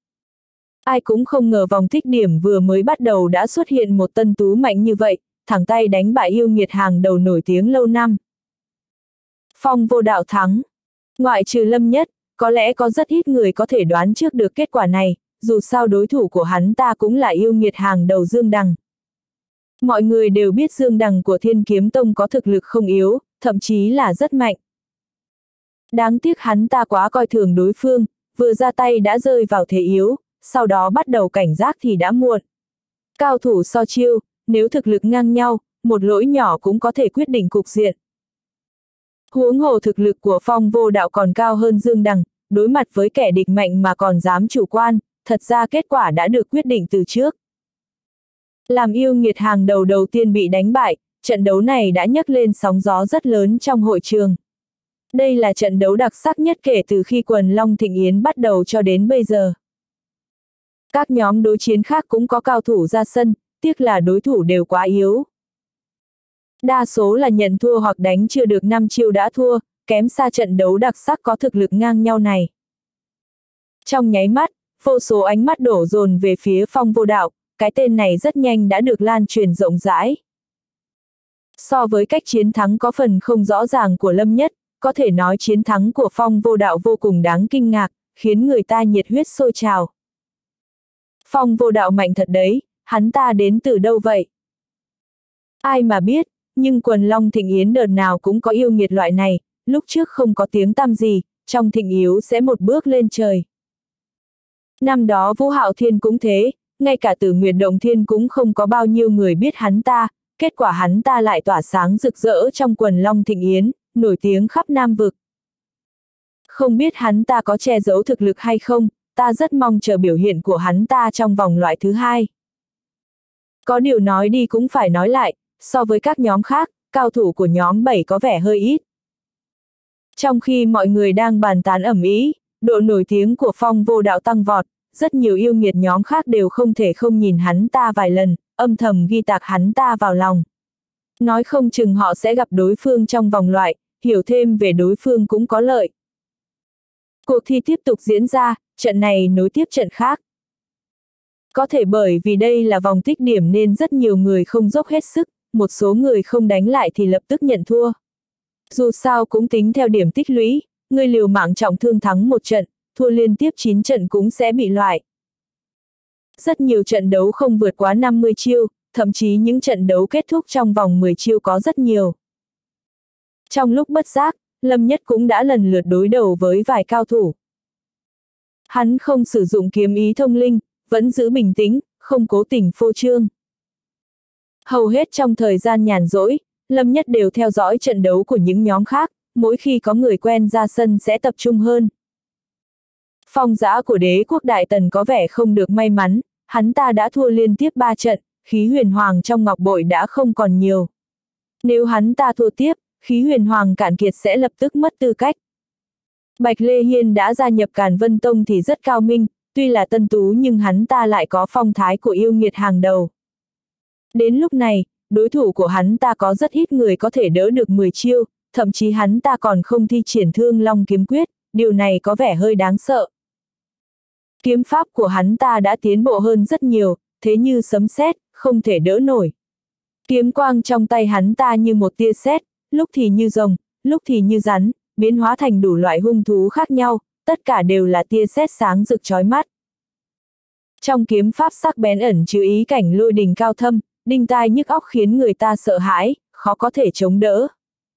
Ai cũng không ngờ vòng tích điểm vừa mới bắt đầu đã xuất hiện một tân tú mạnh như vậy, thẳng tay đánh bại yêu nghiệt hàng đầu nổi tiếng lâu năm. Phong Vô Đạo thắng. Ngoại trừ Lâm Nhất, có lẽ có rất ít người có thể đoán trước được kết quả này, dù sao đối thủ của hắn ta cũng là yêu nghiệt hàng đầu Dương Đằng. Mọi người đều biết Dương Đằng của Thiên Kiếm Tông có thực lực không yếu, thậm chí là rất mạnh. Đáng tiếc hắn ta quá coi thường đối phương, vừa ra tay đã rơi vào thế yếu, sau đó bắt đầu cảnh giác thì đã muộn. Cao thủ so chiêu, nếu thực lực ngang nhau, một lỗi nhỏ cũng có thể quyết định cục diện. Huống hồ thực lực của Phong Vô Đạo còn cao hơn Dương Đằng, đối mặt với kẻ địch mạnh mà còn dám chủ quan, thật ra kết quả đã được quyết định từ trước. Làm yêu nghiệt hàng đầu đầu tiên bị đánh bại, trận đấu này đã nhấc lên sóng gió rất lớn trong hội trường. Đây là trận đấu đặc sắc nhất kể từ khi quần Long Thịnh Yến bắt đầu cho đến bây giờ. Các nhóm đối chiến khác cũng có cao thủ ra sân, tiếc là đối thủ đều quá yếu. Đa số là nhận thua hoặc đánh chưa được năm chiêu đã thua, kém xa trận đấu đặc sắc có thực lực ngang nhau này. Trong nháy mắt, vô số ánh mắt đổ dồn về phía Phong Vô Đạo, cái tên này rất nhanh đã được lan truyền rộng rãi. So với cách chiến thắng có phần không rõ ràng của Lâm Nhất, có thể nói chiến thắng của Phong Vô Đạo vô cùng đáng kinh ngạc, khiến người ta nhiệt huyết sôi trào. Phong Vô Đạo mạnh thật đấy, hắn ta đến từ đâu vậy? Ai mà biết, nhưng quần Long Thịnh Yến đợt nào cũng có yêu nghiệt loại này, lúc trước không có tiếng tăm gì, trong thịnh yếu sẽ một bước lên trời. Năm đó Vũ Hạo Thiên cũng thế, ngay cả Tử Nguyệt Động Thiên cũng không có bao nhiêu người biết hắn ta, kết quả hắn ta lại tỏa sáng rực rỡ trong quần Long Thịnh Yến, nổi tiếng khắp Nam Vực. Không biết hắn ta có che giấu thực lực hay không, ta rất mong chờ biểu hiện của hắn ta trong vòng loại thứ hai. Có điều nói đi cũng phải nói lại, so với các nhóm khác, cao thủ của nhóm bảy có vẻ hơi ít. Trong khi mọi người đang bàn tán ầm ĩ, độ nổi tiếng của Phong Vô Đạo tăng vọt, rất nhiều yêu nghiệt nhóm khác đều không thể không nhìn hắn ta vài lần, âm thầm ghi tạc hắn ta vào lòng. Nói không chừng họ sẽ gặp đối phương trong vòng loại, hiểu thêm về đối phương cũng có lợi. Cuộc thi tiếp tục diễn ra, trận này nối tiếp trận khác. Có thể bởi vì đây là vòng tích điểm nên rất nhiều người không dốc hết sức, một số người không đánh lại thì lập tức nhận thua. Dù sao cũng tính theo điểm tích lũy, người liều mạng trọng thương thắng một trận, thua liên tiếp chín trận cũng sẽ bị loại. Rất nhiều trận đấu không vượt quá năm mươi chiêu, thậm chí những trận đấu kết thúc trong vòng mười chiêu có rất nhiều. Trong lúc bất giác, Lâm Nhất cũng đã lần lượt đối đầu với vài cao thủ. Hắn không sử dụng kiếm ý thông linh, vẫn giữ bình tĩnh, không cố tình phô trương. Hầu hết trong thời gian nhàn rỗi, Lâm Nhất đều theo dõi trận đấu của những nhóm khác, mỗi khi có người quen ra sân sẽ tập trung hơn. Phong Dã của Đế quốc Đại Tần có vẻ không được may mắn, hắn ta đã thua liên tiếp ba trận, khí huyền hoàng trong ngọc bội đã không còn nhiều. Nếu hắn ta thua tiếp, khí huyền hoàng cạn kiệt sẽ lập tức mất tư cách. Bạch Lê Hiên đã gia nhập Càn Vân Tông thì rất cao minh, tuy là tân tú nhưng hắn ta lại có phong thái của yêu nghiệt hàng đầu. Đến lúc này, đối thủ của hắn ta có rất ít người có thể đỡ được mười chiêu, thậm chí hắn ta còn không thi triển Thương Long kiếm quyết, điều này có vẻ hơi đáng sợ. Kiếm pháp của hắn ta đã tiến bộ hơn rất nhiều, thế như sấm sét, không thể đỡ nổi. Kiếm quang trong tay hắn ta như một tia sét, lúc thì như rồng, lúc thì như rắn, biến hóa thành đủ loại hung thú khác nhau, tất cả đều là tia sét sáng rực chói mắt. Trong kiếm pháp sắc bén ẩn chứa ý cảnh lôi đình cao thâm, đinh tai nhức óc khiến người ta sợ hãi, khó có thể chống đỡ.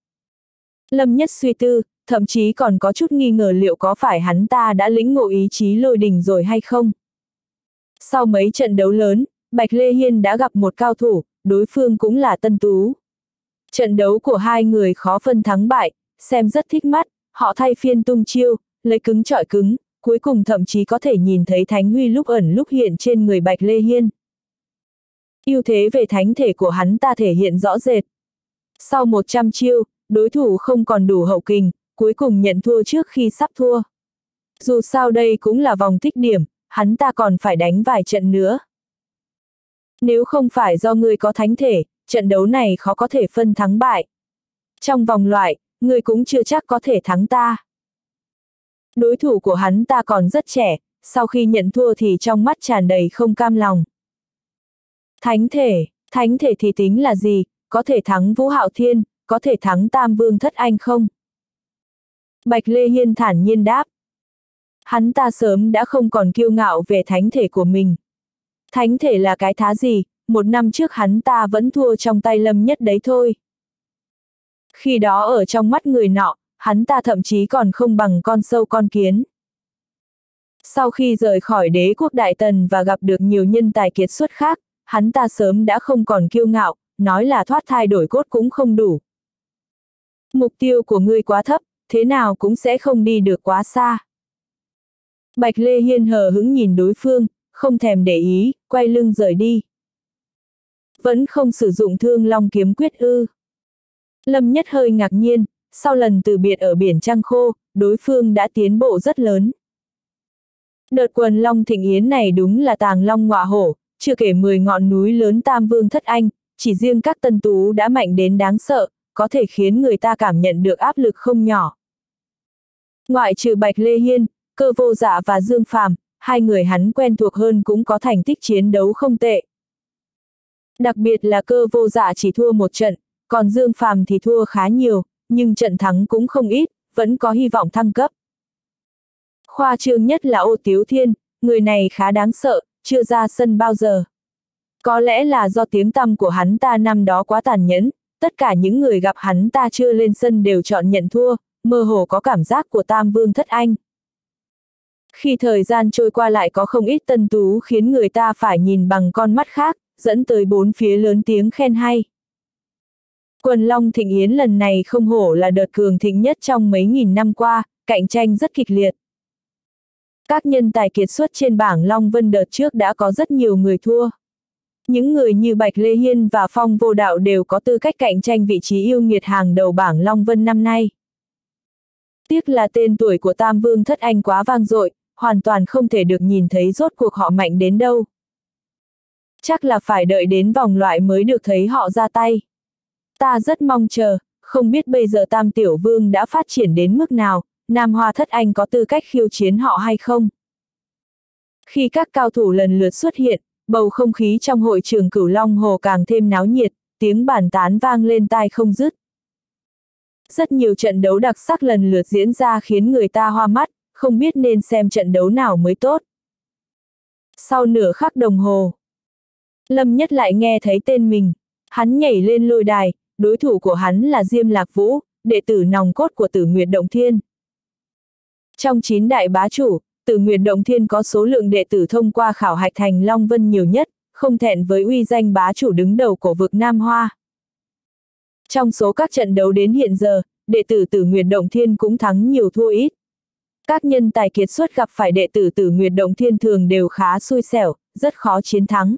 Lâm Nhất suy tư, thậm chí còn có chút nghi ngờ liệu có phải hắn ta đã lĩnh ngộ ý chí lôi đình rồi hay không. Sau mấy trận đấu lớn, Bạch Lê Hiên đã gặp một cao thủ, đối phương cũng là tân tú. Trận đấu của hai người khó phân thắng bại, xem rất thích mắt, họ thay phiên tung chiêu, lấy cứng chọi cứng, cuối cùng thậm chí có thể nhìn thấy thánh huy lúc ẩn lúc hiện trên người Bạch Lê Hiên. Ưu thế về thánh thể của hắn ta thể hiện rõ rệt. Sau một trăm chiêu, đối thủ không còn đủ hậu kình, cuối cùng nhận thua trước khi sắp thua. Dù sao đây cũng là vòng tích điểm, hắn ta còn phải đánh vài trận nữa. Nếu không phải do ngươi có thánh thể, trận đấu này khó có thể phân thắng bại. Trong vòng loại, ngươi cũng chưa chắc có thể thắng ta. Đối thủ của hắn ta còn rất trẻ, sau khi nhận thua thì trong mắt tràn đầy không cam lòng. Thánh thể, thánh thể thì tính là gì, có thể thắng Vũ Hạo Thiên, có thể thắng Tam Vương Thất Anh không? Bạch Lê Hiên thản nhiên đáp. Hắn ta sớm đã không còn kiêu ngạo về thánh thể của mình. Thánh thể là cái thá gì, một năm trước hắn ta vẫn thua trong tay Lâm Nhất đấy thôi. Khi đó ở trong mắt người nọ, hắn ta thậm chí còn không bằng con sâu con kiến. Sau khi rời khỏi đế quốc Đại Tần và gặp được nhiều nhân tài kiệt xuất khác, hắn ta sớm đã không còn kiêu ngạo, nói là thoát thai đổi cốt cũng không đủ. Mục tiêu của ngươi quá thấp, thế nào cũng sẽ không đi được quá xa. Bạch Lê Hiên hờ hững nhìn đối phương, không thèm để ý, quay lưng rời đi. Vẫn không sử dụng Thương Long kiếm quyết ư? Lâm Nhất hơi ngạc nhiên, sau lần từ biệt ở biển Trăng Khô, đối phương đã tiến bộ rất lớn. Đợt quần Long Thịnh Yến này đúng là tàng long ngọa hổ, chưa kể mười ngọn núi lớn Tam Vương Thất Anh, chỉ riêng các tân tú đã mạnh đến đáng sợ, có thể khiến người ta cảm nhận được áp lực không nhỏ. Ngoại trừ Bạch Lê Hiên, Cơ Vô Dạ và Dương Phàm, hai người hắn quen thuộc hơn cũng có thành tích chiến đấu không tệ. Đặc biệt là Cơ Vô Dạ chỉ thua một trận, còn Dương Phàm thì thua khá nhiều, nhưng trận thắng cũng không ít, vẫn có hy vọng thăng cấp. Khoa trương nhất là Ô Tiếu Thiên, người này khá đáng sợ, chưa ra sân bao giờ. Có lẽ là do tiếng tăm của hắn ta năm đó quá tàn nhẫn, tất cả những người gặp hắn ta chưa lên sân đều chọn nhận thua, mơ hồ có cảm giác của Tam Vương Thất Anh. Khi thời gian trôi qua lại có không ít tân tú khiến người ta phải nhìn bằng con mắt khác, dẫn tới bốn phía lớn tiếng khen hay. Quần Long Thịnh Yến lần này không hổ là đợt cường thịnh nhất trong mấy nghìn năm qua, cạnh tranh rất kịch liệt. Các nhân tài kiệt xuất trên bảng Long Vân đợt trước đã có rất nhiều người thua. Những người như Bạch Lê Hiên và Phong Vô Đạo đều có tư cách cạnh tranh vị trí yêu nghiệt hàng đầu bảng Long Vân năm nay. Tiếc là tên tuổi của Tam Vương Thất Anh quá vang dội, hoàn toàn không thể được nhìn thấy rốt cuộc họ mạnh đến đâu. Chắc là phải đợi đến vòng loại mới được thấy họ ra tay. Ta rất mong chờ, không biết bây giờ Tam Tiểu Vương đã phát triển đến mức nào, Nam Hoa Thất Anh có tư cách khiêu chiến họ hay không? Khi các cao thủ lần lượt xuất hiện, bầu không khí trong hội trường Cửu Long Hồ càng thêm náo nhiệt, tiếng bàn tán vang lên tai không dứt. Rất nhiều trận đấu đặc sắc lần lượt diễn ra khiến người ta hoa mắt, không biết nên xem trận đấu nào mới tốt. Sau nửa khắc đồng hồ, Lâm Nhất lại nghe thấy tên mình, hắn nhảy lên lôi đài, đối thủ của hắn là Diêm Lạc Vũ, đệ tử nòng cốt của Tử Nguyệt Động Thiên. Trong chín đại bá chủ, Tử Nguyệt Động Thiên có số lượng đệ tử thông qua khảo hạch thành Long Vân nhiều nhất, không thẹn với uy danh bá chủ đứng đầu của vực Nam Hoa. Trong số các trận đấu đến hiện giờ, đệ tử Tử Nguyệt Động Thiên cũng thắng nhiều thua ít. Các nhân tài kiệt xuất gặp phải đệ tử Tử Nguyệt Động Thiên thường đều khá xui xẻo, rất khó chiến thắng.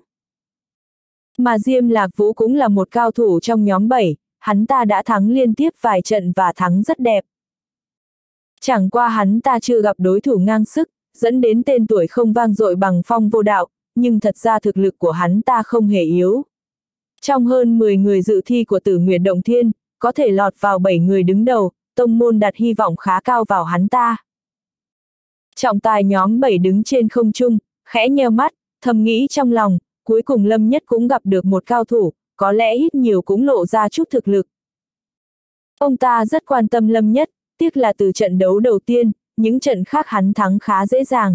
Mà Diêm Lạc Vũ cũng là một cao thủ trong nhóm bảy, hắn ta đã thắng liên tiếp vài trận và thắng rất đẹp. Chẳng qua hắn ta chưa gặp đối thủ ngang sức, dẫn đến tên tuổi không vang dội bằng Phong Vô Đạo, nhưng thật ra thực lực của hắn ta không hề yếu. Trong hơn mười người dự thi của Tử Nguyệt Động Thiên, có thể lọt vào bảy người đứng đầu, tông môn đặt hy vọng khá cao vào hắn ta. Trọng tài nhóm bảy đứng trên không trung, khẽ nheo mắt, thầm nghĩ trong lòng, cuối cùng Lâm Nhất cũng gặp được một cao thủ, có lẽ ít nhiều cũng lộ ra chút thực lực. Ông ta rất quan tâm Lâm Nhất, tiếc là từ trận đấu đầu tiên, những trận khác hắn thắng khá dễ dàng.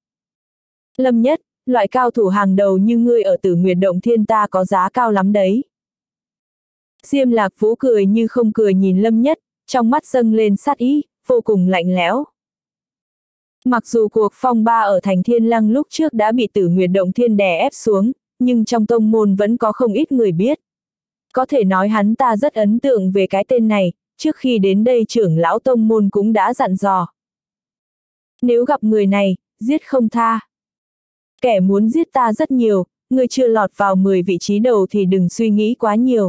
Lâm Nhất, loại cao thủ hàng đầu như ngươi ở Tử Nguyệt Động Thiên ta có giá cao lắm đấy. Diêm Lạc Vũ cười như không cười nhìn Lâm Nhất, trong mắt dâng lên sát ý, vô cùng lạnh lẽo. Mặc dù cuộc phong ba ở thành Thiên Lăng lúc trước đã bị Tử Nguyệt Động Thiên đè ép xuống, nhưng trong tông môn vẫn có không ít người biết. Có thể nói hắn ta rất ấn tượng về cái tên này, trước khi đến đây trưởng lão tông môn cũng đã dặn dò. Nếu gặp người này, giết không tha. Kẻ muốn giết ta rất nhiều, người chưa lọt vào mười vị trí đầu thì đừng suy nghĩ quá nhiều.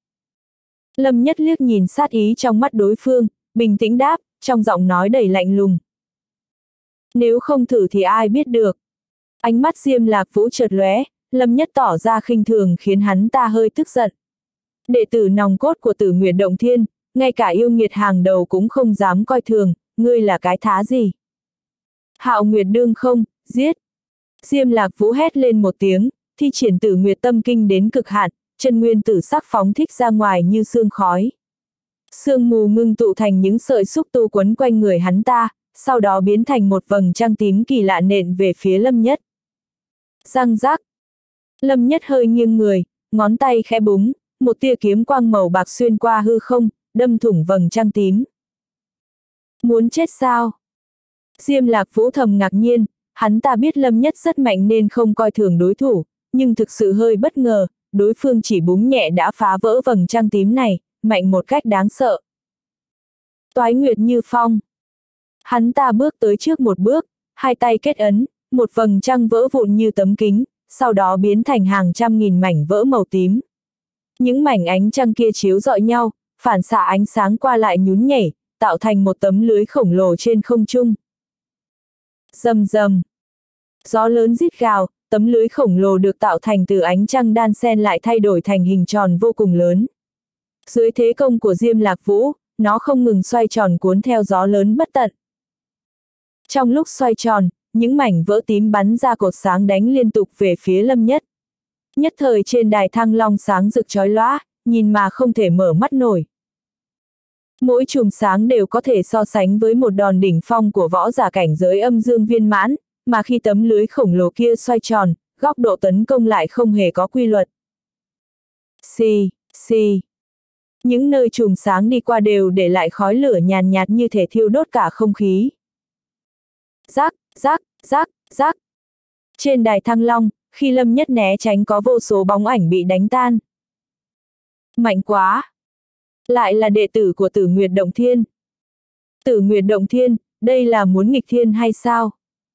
Lâm Nhất liếc nhìn sát ý trong mắt đối phương, bình tĩnh đáp, trong giọng nói đầy lạnh lùng. Nếu không thử thì ai biết được. Ánh mắt Diêm Lạc Vũ chợt lóe, Lâm Nhất tỏ ra khinh thường khiến hắn ta hơi tức giận. Đệ tử nòng cốt của Tử Nguyệt Động Thiên, ngay cả yêu nghiệt hàng đầu cũng không dám coi thường, ngươi là cái thá gì? Hạo Nguyệt đương không, giết! Diêm Lạc Vũ hét lên một tiếng, thi triển Tử Nguyệt Tâm Kinh đến cực hạn, chân nguyên tử sắc phóng thích ra ngoài như sương khói. Sương mù ngưng tụ thành những sợi xúc tu quấn quanh người hắn ta, sau đó biến thành một vầng trăng tím kỳ lạ nện về phía Lâm Nhất. Răng rác. Lâm Nhất hơi nghiêng người, ngón tay khẽ búng, một tia kiếm quang màu bạc xuyên qua hư không, đâm thủng vầng trăng tím. Muốn chết sao? Diêm Lạc Vũ thầm ngạc nhiên, hắn ta biết Lâm Nhất rất mạnh nên không coi thường đối thủ, nhưng thực sự hơi bất ngờ, đối phương chỉ búng nhẹ đã phá vỡ vầng trăng tím này, mạnh một cách đáng sợ. Toái Nguyệt Như Phong. Hắn ta bước tới trước một bước, hai tay kết ấn, một vầng trăng vỡ vụn như tấm kính, sau đó biến thành hàng trăm nghìn mảnh vỡ màu tím. Những mảnh ánh trăng kia chiếu rọi nhau, phản xạ ánh sáng qua lại nhún nhảy, tạo thành một tấm lưới khổng lồ trên không trung. Rầm rầm. Gió lớn rít gào, tấm lưới khổng lồ được tạo thành từ ánh trăng đan xen lại thay đổi thành hình tròn vô cùng lớn. Dưới thế công của Diêm Lạc Vũ, nó không ngừng xoay tròn cuốn theo gió lớn bất tận. Trong lúc xoay tròn, những mảnh vỡ tím bắn ra cột sáng đánh liên tục về phía Lâm Nhất. Nhất thời trên đài Thăng Long sáng rực chói lóa, nhìn mà không thể mở mắt nổi. Mỗi chùm sáng đều có thể so sánh với một đòn đỉnh phong của võ giả cảnh giới âm dương viên mãn, mà khi tấm lưới khổng lồ kia xoay tròn, góc độ tấn công lại không hề có quy luật. Xì, xì. Những nơi chùm sáng đi qua đều để lại khói lửa nhàn nhạt như thể thiêu đốt cả không khí. Rác, rác, rác, rác. Trên đài Thăng Long, khi Lâm Nhất né tránh có vô số bóng ảnh bị đánh tan. Mạnh quá! Lại là đệ tử của Tử Nguyệt Động Thiên. Tử Nguyệt Động Thiên, đây là muốn nghịch thiên hay sao?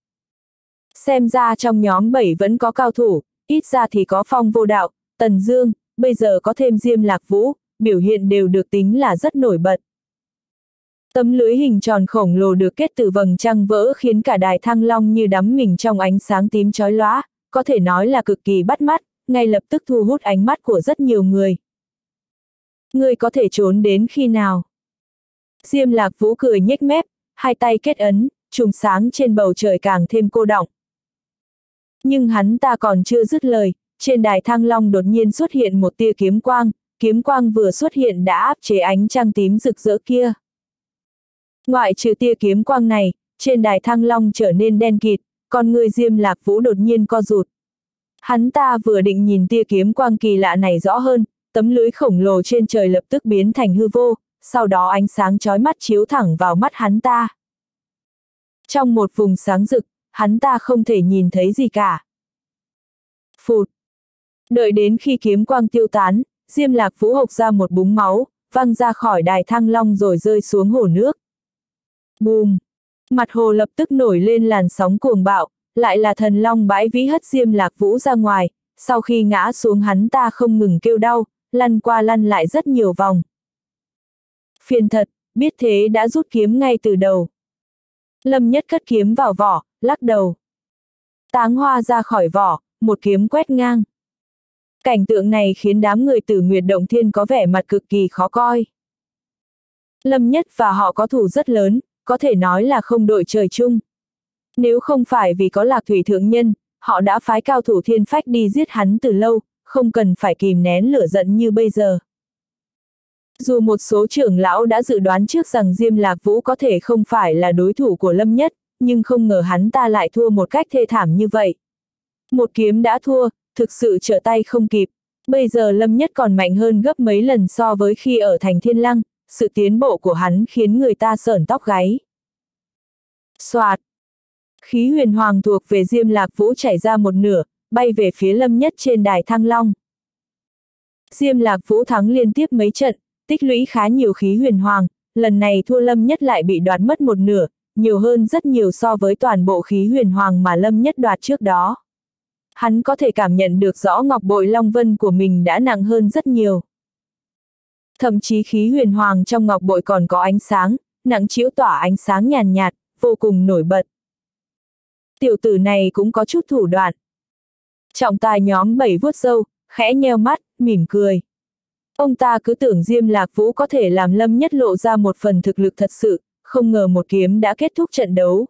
Xem ra trong nhóm bảy vẫn có cao thủ, ít ra thì có Phong Vô Đạo, Tần Dương, bây giờ có thêm Diêm Lạc Vũ, biểu hiện đều được tính là rất nổi bật. Tấm lưới hình tròn khổng lồ được kết từ vầng trăng vỡ khiến cả đài Thăng Long như đắm mình trong ánh sáng tím chói lóa, có thể nói là cực kỳ bắt mắt, ngay lập tức thu hút ánh mắt của rất nhiều người. Ngươi có thể trốn đến khi nào? Diêm Lạc Vũ cười nhếch mép, hai tay kết ấn, chùm sáng trên bầu trời càng thêm cô đọng. Nhưng hắn ta còn chưa dứt lời, trên đài Thăng Long đột nhiên xuất hiện một tia kiếm quang, kiếm quang vừa xuất hiện đã áp chế ánh trăng tím rực rỡ kia. Ngoại trừ tia kiếm quang này, trên đài Thăng Long trở nên đen kịt, con người Diêm Lạc Vũ đột nhiên co rụt. Hắn ta vừa định nhìn tia kiếm quang kỳ lạ này rõ hơn, tấm lưới khổng lồ trên trời lập tức biến thành hư vô, sau đó ánh sáng chói mắt chiếu thẳng vào mắt hắn ta. Trong một vùng sáng rực, hắn ta không thể nhìn thấy gì cả. Phụt! Đợi đến khi kiếm quang tiêu tán, Diêm Lạc Vũ hộc ra một búng máu, văng ra khỏi đài Thăng Long rồi rơi xuống hồ nước. Bùm! Mặt hồ lập tức nổi lên làn sóng cuồng bạo, lại là thần long bãi vĩ hất Diêm Lạc Vũ ra ngoài, sau khi ngã xuống hắn ta không ngừng kêu đau, lăn qua lăn lại rất nhiều vòng. Phiền thật, biết thế đã rút kiếm ngay từ đầu. Lâm Nhất cất kiếm vào vỏ, lắc đầu. Táng hoa ra khỏi vỏ, một kiếm quét ngang. Cảnh tượng này khiến đám người Tử Nguyệt Động Thiên có vẻ mặt cực kỳ khó coi. Lâm Nhất và họ có thù rất lớn, có thể nói là không đội trời chung. Nếu không phải vì có Lạc Thủy Thượng Nhân, họ đã phái cao thủ thiên phách đi giết hắn từ lâu, không cần phải kìm nén lửa giận như bây giờ. Dù một số trưởng lão đã dự đoán trước rằng Diêm Lạc Vũ có thể không phải là đối thủ của Lâm Nhất, nhưng không ngờ hắn ta lại thua một cách thê thảm như vậy. Một kiếm đã thua, thực sự trở tay không kịp. Bây giờ Lâm Nhất còn mạnh hơn gấp mấy lần so với khi ở thành Thiên Lăng, sự tiến bộ của hắn khiến người ta sởn tóc gáy. Soạt! Khí huyền hoàng thuộc về Diêm Lạc Vũ chảy ra một nửa, bay về phía Lâm Nhất trên đài Thăng Long. Diêm Lạc Vũ thắng liên tiếp mấy trận, tích lũy khá nhiều khí huyền hoàng, lần này thua Lâm Nhất lại bị đoạt mất một nửa, nhiều hơn rất nhiều so với toàn bộ khí huyền hoàng mà Lâm Nhất đoạt trước đó. Hắn có thể cảm nhận được rõ ngọc bội Long Vân của mình đã nặng hơn rất nhiều. Thậm chí khí huyền hoàng trong ngọc bội còn có ánh sáng, nặng trĩu tỏa ánh sáng nhàn nhạt, vô cùng nổi bật. Tiểu tử này cũng có chút thủ đoạn. Trọng tài nhóm bảy vuốt râu, khẽ nheo mắt, mỉm cười. Ông ta cứ tưởng Diêm Lạc Vũ có thể làm Lâm Nhất lộ ra một phần thực lực thật sự, không ngờ một kiếm đã kết thúc trận đấu.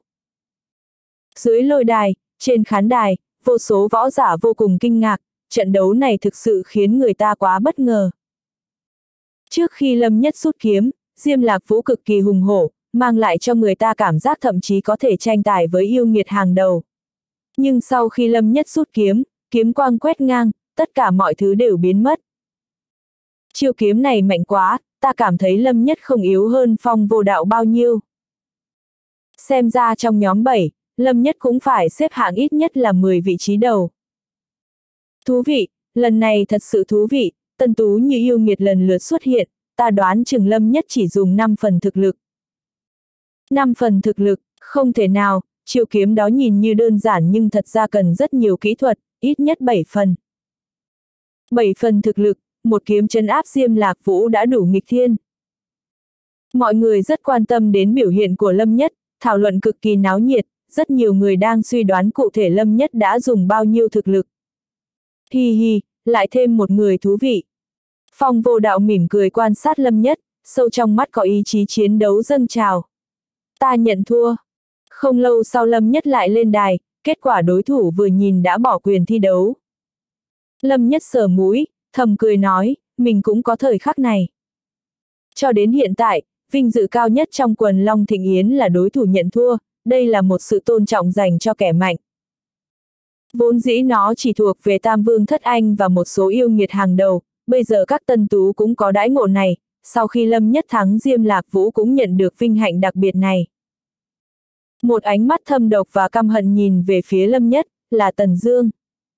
Dưới lôi đài, trên khán đài, vô số võ giả vô cùng kinh ngạc, trận đấu này thực sự khiến người ta quá bất ngờ. Trước khi Lâm Nhất rút kiếm, Diêm Lạc Vũ cực kỳ hùng hổ, mang lại cho người ta cảm giác thậm chí có thể tranh tài với yêu nghiệt hàng đầu. Nhưng sau khi Lâm Nhất rút kiếm, kiếm quang quét ngang, tất cả mọi thứ đều biến mất. Chiêu kiếm này mạnh quá, ta cảm thấy Lâm Nhất không yếu hơn Phong Vô Đạo bao nhiêu. Xem ra trong nhóm bảy, Lâm Nhất cũng phải xếp hạng ít nhất là mười vị trí đầu. Thú vị, lần này thật sự thú vị, Tân Tú như yêu nghiệt lần lượt xuất hiện, ta đoán chừng Lâm Nhất chỉ dùng năm phần thực lực. năm phần thực lực, không thể nào, chiêu kiếm đó nhìn như đơn giản nhưng thật ra cần rất nhiều kỹ thuật, ít nhất bảy phần. bảy phần thực lực, một kiếm trấn áp Diêm Lạc Vũ đã đủ nghịch thiên. Mọi người rất quan tâm đến biểu hiện của Lâm Nhất, thảo luận cực kỳ náo nhiệt, rất nhiều người đang suy đoán cụ thể Lâm Nhất đã dùng bao nhiêu thực lực. Hi hi, lại thêm một người thú vị. Phong Vô Đạo mỉm cười quan sát Lâm Nhất, sâu trong mắt có ý chí chiến đấu dâng trào. Ta nhận thua. Không lâu sau Lâm Nhất lại lên đài, kết quả đối thủ vừa nhìn đã bỏ quyền thi đấu. Lâm Nhất sờ mũi, thầm cười nói, mình cũng có thời khắc này. Cho đến hiện tại, vinh dự cao nhất trong quần Long Thịnh Yến là đối thủ nhận thua, đây là một sự tôn trọng dành cho kẻ mạnh. Vốn dĩ nó chỉ thuộc về Tam Vương Thất Anh và một số yêu nghiệt hàng đầu, bây giờ các tân tú cũng có đãi ngộ này, sau khi Lâm Nhất thắng Diêm Lạc Vũ cũng nhận được vinh hạnh đặc biệt này. Một ánh mắt thâm độc và căm hận nhìn về phía Lâm Nhất, là Tần Dương.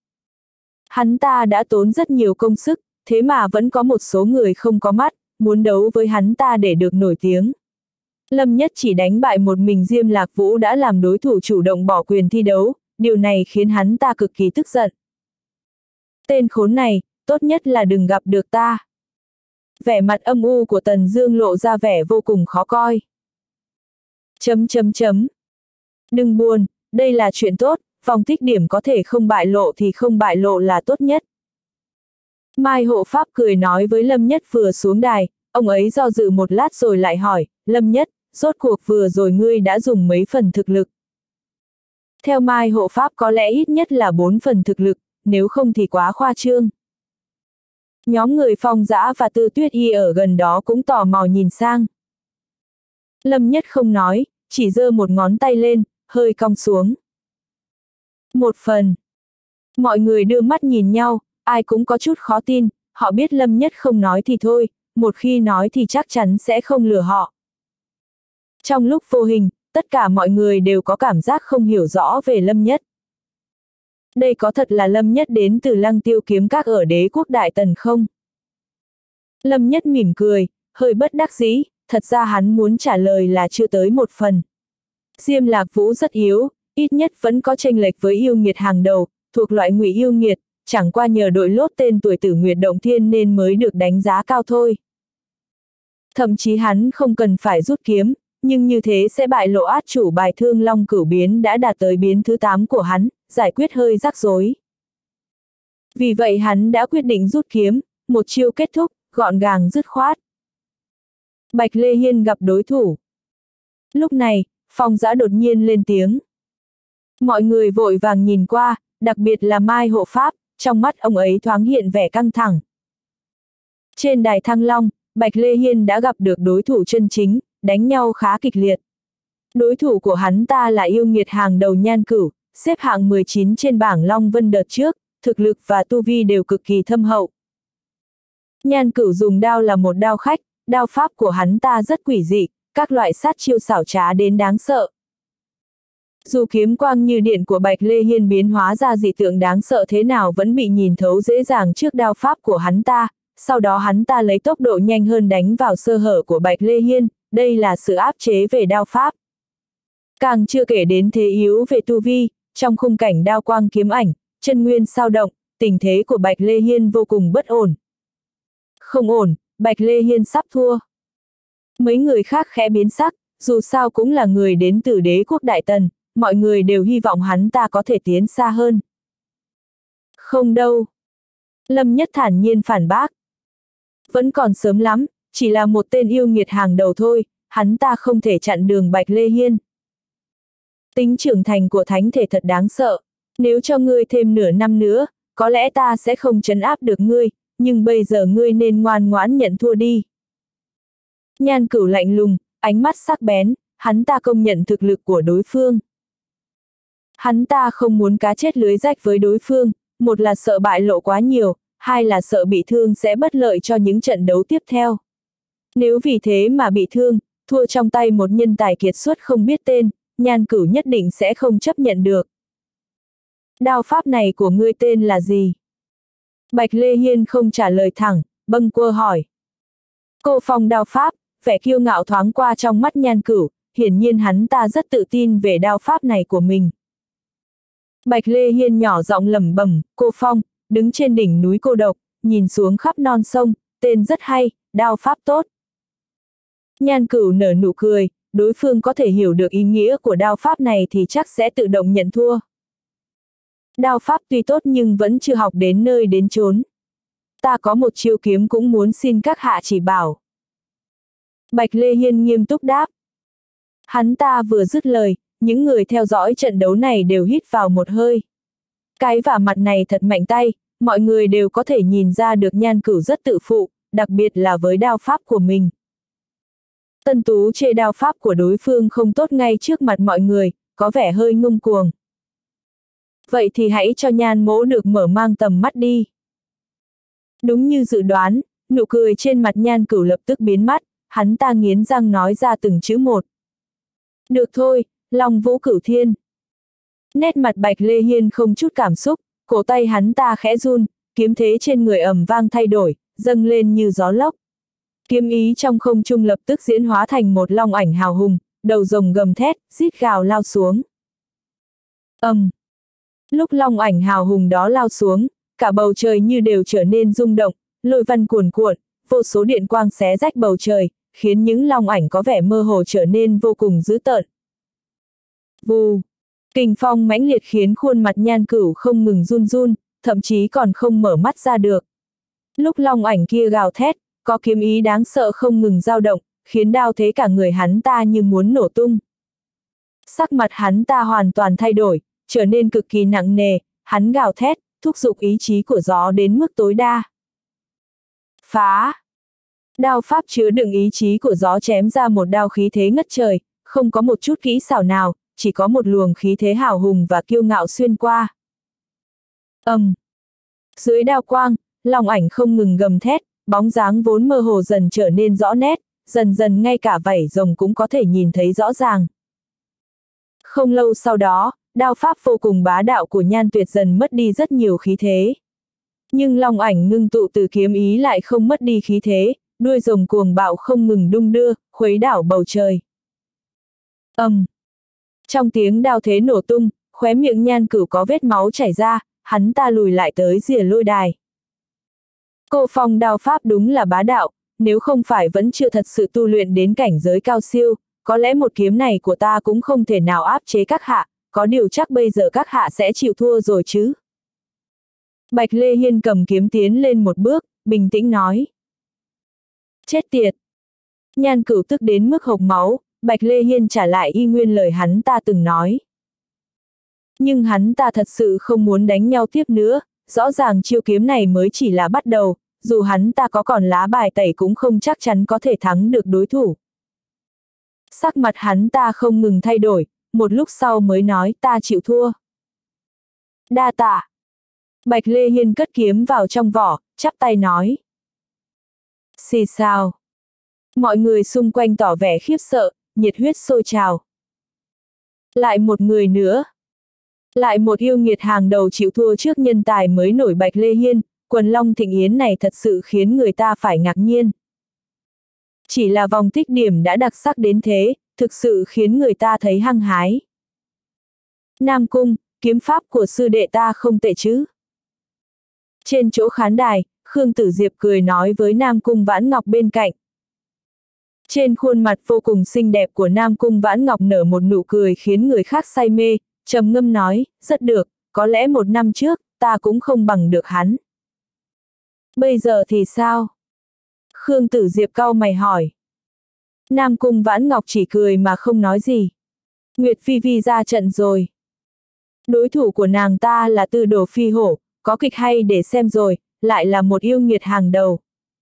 Hắn ta đã tốn rất nhiều công sức, thế mà vẫn có một số người không có mắt, muốn đấu với hắn ta để được nổi tiếng. Lâm Nhất chỉ đánh bại một mình Diêm Lạc Vũ đã làm đối thủ chủ động bỏ quyền thi đấu, điều này khiến hắn ta cực kỳ tức giận. Tên khốn này, tốt nhất là đừng gặp được ta. Vẻ mặt âm u của Tần Dương lộ ra vẻ vô cùng khó coi. Chấm chấm chấm. Đừng buồn, đây là chuyện tốt, vòng tích điểm có thể không bại lộ thì không bại lộ là tốt nhất. Mai Hộ Pháp cười nói với Lâm Nhất vừa xuống đài, ông ấy do dự một lát rồi lại hỏi, Lâm Nhất, rốt cuộc vừa rồi ngươi đã dùng mấy phần thực lực? Theo Mai Hộ Pháp có lẽ ít nhất là bốn phần thực lực, nếu không thì quá khoa trương. Nhóm người Phong Dã và Tư Tuyết Y ở gần đó cũng tò mò nhìn sang. Lâm Nhất không nói, chỉ giơ một ngón tay lên, hơi cong xuống. Một phần. Mọi người đưa mắt nhìn nhau, ai cũng có chút khó tin, họ biết Lâm Nhất không nói thì thôi, một khi nói thì chắc chắn sẽ không lừa họ. Trong lúc vô hình, tất cả mọi người đều có cảm giác không hiểu rõ về Lâm Nhất. Đây có thật là Lâm Nhất đến từ Lăng Tiêu Kiếm Các ở Đế quốc Đại Tần không? Lâm Nhất mỉm cười, hơi bất đắc dĩ, thật ra hắn muốn trả lời là chưa tới một phần. Diêm Lạc Vũ rất yếu, ít nhất vẫn có chênh lệch với yêu nghiệt hàng đầu, thuộc loại ngụy yêu nghiệt, chẳng qua nhờ đội lốt tên tuổi Tử Nguyệt Động Thiên nên mới được đánh giá cao thôi. Thậm chí hắn không cần phải rút kiếm, nhưng như thế sẽ bại lộ át chủ bài Thương Long Cửu Biến đã đạt tới biến thứ tám của hắn, giải quyết hơi rắc rối. Vì vậy hắn đã quyết định rút kiếm, một chiêu kết thúc, gọn gàng dứt khoát. Bạch Lê Hiên gặp đối thủ. Lúc này, Phong Dã đột nhiên lên tiếng. Mọi người vội vàng nhìn qua, đặc biệt là Mai Hộ Pháp, trong mắt ông ấy thoáng hiện vẻ căng thẳng. Trên đài Thăng Long, Bạch Lê Hiên đã gặp được đối thủ chân chính, đánh nhau khá kịch liệt. Đối thủ của hắn ta là yêu nghiệt hàng đầu Nhan Cửu, xếp hạng mười chín trên bảng Long Vân đợt trước, thực lực và tu vi đều cực kỳ thâm hậu. Nhan Cửu dùng đao là một đao khách, đao pháp của hắn ta rất quỷ dị, các loại sát chiêu xảo trá đến đáng sợ. Dù kiếm quang như điện của Bạch Lê Hiên biến hóa ra dị tượng đáng sợ thế nào vẫn bị nhìn thấu dễ dàng trước đao pháp của hắn ta, sau đó hắn ta lấy tốc độ nhanh hơn đánh vào sơ hở của Bạch Lê Hiên, đây là sự áp chế về đao pháp. Càng chưa kể đến thế yếu về tu vi, trong khung cảnh đao quang kiếm ảnh, chân nguyên sao động, tình thế của Bạch Lê Hiên vô cùng bất ổn. Không ổn, Bạch Lê Hiên sắp thua. Mấy người khác khẽ biến sắc, dù sao cũng là người đến từ Đế quốc Đại Tần, mọi người đều hy vọng hắn ta có thể tiến xa hơn. Không đâu. Lâm Nhất thản nhiên phản bác. Vẫn còn sớm lắm, chỉ là một tên yêu nghiệt hàng đầu thôi, hắn ta không thể chặn đường Bạch Lê Hiên. Tính trưởng thành của thánh thể thật đáng sợ, nếu cho ngươi thêm nửa năm nữa, có lẽ ta sẽ không trấn áp được ngươi, nhưng bây giờ ngươi nên ngoan ngoãn nhận thua đi. Nhan Cửu lạnh lùng, ánh mắt sắc bén, hắn ta công nhận thực lực của đối phương. Hắn ta không muốn cá chết lưới rách với đối phương, một là sợ bại lộ quá nhiều, hai là sợ bị thương sẽ bất lợi cho những trận đấu tiếp theo. Nếu vì thế mà bị thương, thua trong tay một nhân tài kiệt xuất không biết tên, Nhan Cửu nhất định sẽ không chấp nhận được. Đao pháp này của ngươi tên là gì? Bạch Lê Hiên không trả lời thẳng, bâng quơ hỏi. Cô Phong đao pháp, vẻ kiêu ngạo thoáng qua trong mắt Nhan Cửu, hiển nhiên hắn ta rất tự tin về đao pháp này của mình. Bạch Lê Hiên nhỏ giọng lẩm bẩm, cô Phong, đứng trên đỉnh núi cô độc, nhìn xuống khắp non sông, tên rất hay, đao pháp tốt. Nhan Cửu nở nụ cười, đối phương có thể hiểu được ý nghĩa của đao pháp này thì chắc sẽ tự động nhận thua. Đao pháp tuy tốt nhưng vẫn chưa học đến nơi đến chốn. Ta có một chiêu kiếm cũng muốn xin các hạ chỉ bảo. Bạch Lê Hiên nghiêm túc đáp. Hắn ta vừa dứt lời, những người theo dõi trận đấu này đều hít vào một hơi. Cái vả mặt này thật mạnh tay, mọi người đều có thể nhìn ra được Nhan Cửu rất tự phụ, đặc biệt là với đao pháp của mình. Tân Tú chê đao pháp của đối phương không tốt ngay trước mặt mọi người, có vẻ hơi ngông cuồng. Vậy thì hãy cho Nhan mỗ được mở mang tầm mắt đi. Đúng như dự đoán, nụ cười trên mặt Nhan Cửu lập tức biến mất, hắn ta nghiến răng nói ra từng chữ một. Được thôi, Long Vũ Cửu Thiên. Nét mặt Bạch Lê Hiên không chút cảm xúc, cổ tay hắn ta khẽ run, kiếm thế trên người ầm vang thay đổi, dâng lên như gió lốc. Kiếm ý trong không trung lập tức diễn hóa thành một long ảnh hào hùng, đầu rồng gầm thét, rít gào lao xuống. Ầm. Um. Lúc long ảnh hào hùng đó lao xuống, cả bầu trời như đều trở nên rung động, lôi văn cuồn cuộn, vô số điện quang xé rách bầu trời, khiến những long ảnh có vẻ mơ hồ trở nên vô cùng dữ tợn. Vù. Kình phong mãnh liệt khiến khuôn mặt Nhan Cửu không ngừng run run, thậm chí còn không mở mắt ra được. Lúc long ảnh kia gào thét, có kiếm ý đáng sợ không ngừng dao động, khiến đao thế cả người hắn ta như muốn nổ tung. Sắc mặt hắn ta hoàn toàn thay đổi, trở nên cực kỳ nặng nề, hắn gào thét, thúc giục ý chí của gió đến mức tối đa. Phá! Đao pháp chứa đựng ý chí của gió chém ra một đao khí thế ngất trời, không có một chút kỹ xảo nào, chỉ có một luồng khí thế hào hùng và kiêu ngạo xuyên qua. Ầm! Um. Dưới đao quang, long ảnh không ngừng gầm thét, bóng dáng vốn mơ hồ dần trở nên rõ nét, dần dần ngay cả vảy rồng cũng có thể nhìn thấy rõ ràng. Không lâu sau đó, đao pháp vô cùng bá đạo của Nhan Tuyệt dần mất đi rất nhiều khí thế. Nhưng long ảnh ngưng tụ từ kiếm ý lại không mất đi khí thế, đuôi rồng cuồng bạo không ngừng đung đưa, khuấy đảo bầu trời. Ầm. Um. Trong tiếng đao thế nổ tung, khóe miệng Nhan Cửu có vết máu chảy ra, hắn ta lùi lại tới rìa lôi đài. Cô Phong đao pháp đúng là bá đạo, nếu không phải vẫn chưa thật sự tu luyện đến cảnh giới cao siêu, có lẽ một kiếm này của ta cũng không thể nào áp chế các hạ, có điều chắc bây giờ các hạ sẽ chịu thua rồi chứ. Bạch Lê Hiên cầm kiếm tiến lên một bước, bình tĩnh nói. Chết tiệt! Nhan Cửu tức đến mức hộc máu, Bạch Lê Hiên trả lại y nguyên lời hắn ta từng nói. Nhưng hắn ta thật sự không muốn đánh nhau tiếp nữa, rõ ràng chiêu kiếm này mới chỉ là bắt đầu, dù hắn ta có còn lá bài tẩy cũng không chắc chắn có thể thắng được đối thủ. Sắc mặt hắn ta không ngừng thay đổi, một lúc sau mới nói ta chịu thua. Đa tạ. Bạch Lê Hiên cất kiếm vào trong vỏ, chắp tay nói. Xì xào. Mọi người xung quanh tỏ vẻ khiếp sợ, nhiệt huyết sôi trào. Lại một người nữa. Lại một yêu nghiệt hàng đầu chịu thua trước nhân tài mới nổi Bạch Lê Hiên, quần long thịnh yến này thật sự khiến người ta phải ngạc nhiên. Chỉ là vòng tích điểm đã đặc sắc đến thế, thực sự khiến người ta thấy hăng hái. Nam Cung, kiếm pháp của sư đệ ta không tệ chứ. Trên chỗ khán đài, Khương Tử Diệp cười nói với Nam Cung Vãn Ngọc bên cạnh. Trên khuôn mặt vô cùng xinh đẹp của Nam Cung Vãn Ngọc nở một nụ cười khiến người khác say mê, trầm ngâm nói, rất được, có lẽ một năm trước, ta cũng không bằng được hắn. Bây giờ thì sao? Khương Tử Diệp cau mày hỏi. Nam Cung Vãn Ngọc chỉ cười mà không nói gì. Nguyệt Phi Vi ra trận rồi. Đối thủ của nàng ta là Tư Đồ Phi Hổ, có kịch hay để xem rồi, lại là một yêu nghiệt hàng đầu.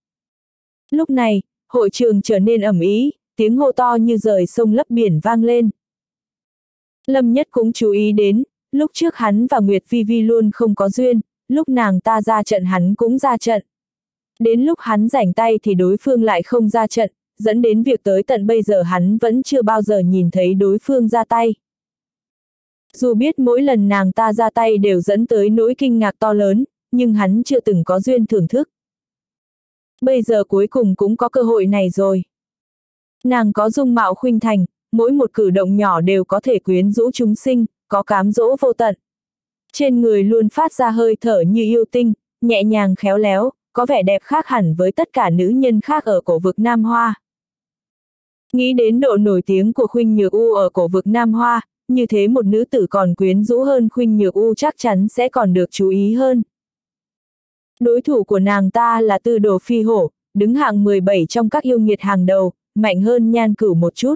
Lúc này, hội trường trở nên ầm ĩ, tiếng hô to như rời sông lấp biển vang lên. Lâm Nhất cũng chú ý đến, lúc trước hắn và Nguyệt Phi Vi luôn không có duyên, lúc nàng ta ra trận hắn cũng ra trận. Đến lúc hắn rảnh tay thì đối phương lại không ra trận, dẫn đến việc tới tận bây giờ hắn vẫn chưa bao giờ nhìn thấy đối phương ra tay. Dù biết mỗi lần nàng ta ra tay đều dẫn tới nỗi kinh ngạc to lớn, nhưng hắn chưa từng có duyên thưởng thức. Bây giờ cuối cùng cũng có cơ hội này rồi. Nàng có dung mạo khuynh thành, mỗi một cử động nhỏ đều có thể quyến rũ chúng sinh, có cám dỗ vô tận. Trên người luôn phát ra hơi thở như yêu tinh, nhẹ nhàng khéo léo, có vẻ đẹp khác hẳn với tất cả nữ nhân khác ở cổ vực Nam Hoa. Nghĩ đến độ nổi tiếng của Khuynh Nhược U ở cổ vực Nam Hoa, như thế một nữ tử còn quyến rũ hơn Khuynh Nhược U chắc chắn sẽ còn được chú ý hơn. Đối thủ của nàng ta là Tư Đồ Phi Hổ, đứng hạng mười bảy trong các yêu nghiệt hàng đầu, mạnh hơn Nhan Cửu một chút.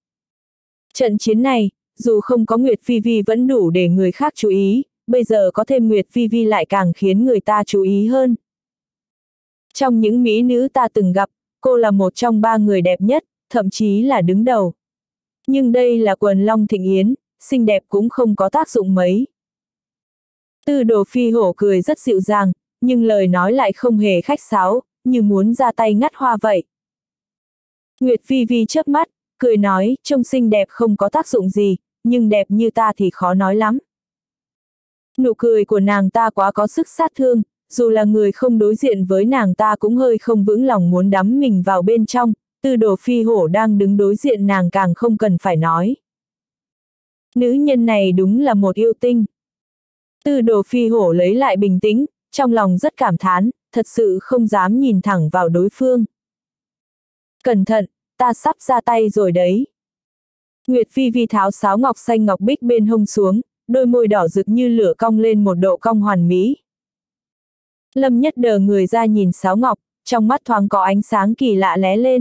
Trận chiến này, dù không có Nguyệt Phi Vi vẫn đủ để người khác chú ý, bây giờ có thêm Nguyệt Phi Vi lại càng khiến người ta chú ý hơn. Trong những mỹ nữ ta từng gặp, cô là một trong ba người đẹp nhất, thậm chí là đứng đầu. Nhưng đây là quần long thịnh yến, xinh đẹp cũng không có tác dụng mấy. Tư Đồ Phi Hổ cười rất dịu dàng, nhưng lời nói lại không hề khách sáo, như muốn ra tay ngắt hoa vậy. Nguyệt Phi Vi chớp mắt, cười nói, trông xinh đẹp không có tác dụng gì, nhưng đẹp như ta thì khó nói lắm. Nụ cười của nàng ta quá có sức sát thương, dù là người không đối diện với nàng ta cũng hơi không vững lòng muốn đắm mình vào bên trong. Tư Đồ Phi Hổ đang đứng đối diện nàng càng không cần phải nói. Nữ nhân này đúng là một yêu tinh. Tư Đồ Phi Hổ lấy lại bình tĩnh, trong lòng rất cảm thán, thật sự không dám nhìn thẳng vào đối phương. Cẩn thận, ta sắp ra tay rồi đấy. Nguyệt Phi Vi tháo sáo ngọc xanh ngọc bích bên hông xuống, đôi môi đỏ rực như lửa cong lên một độ cong hoàn mỹ. Lâm Nhất đờ người ra nhìn sáo ngọc, trong mắt thoáng có ánh sáng kỳ lạ lóe lên.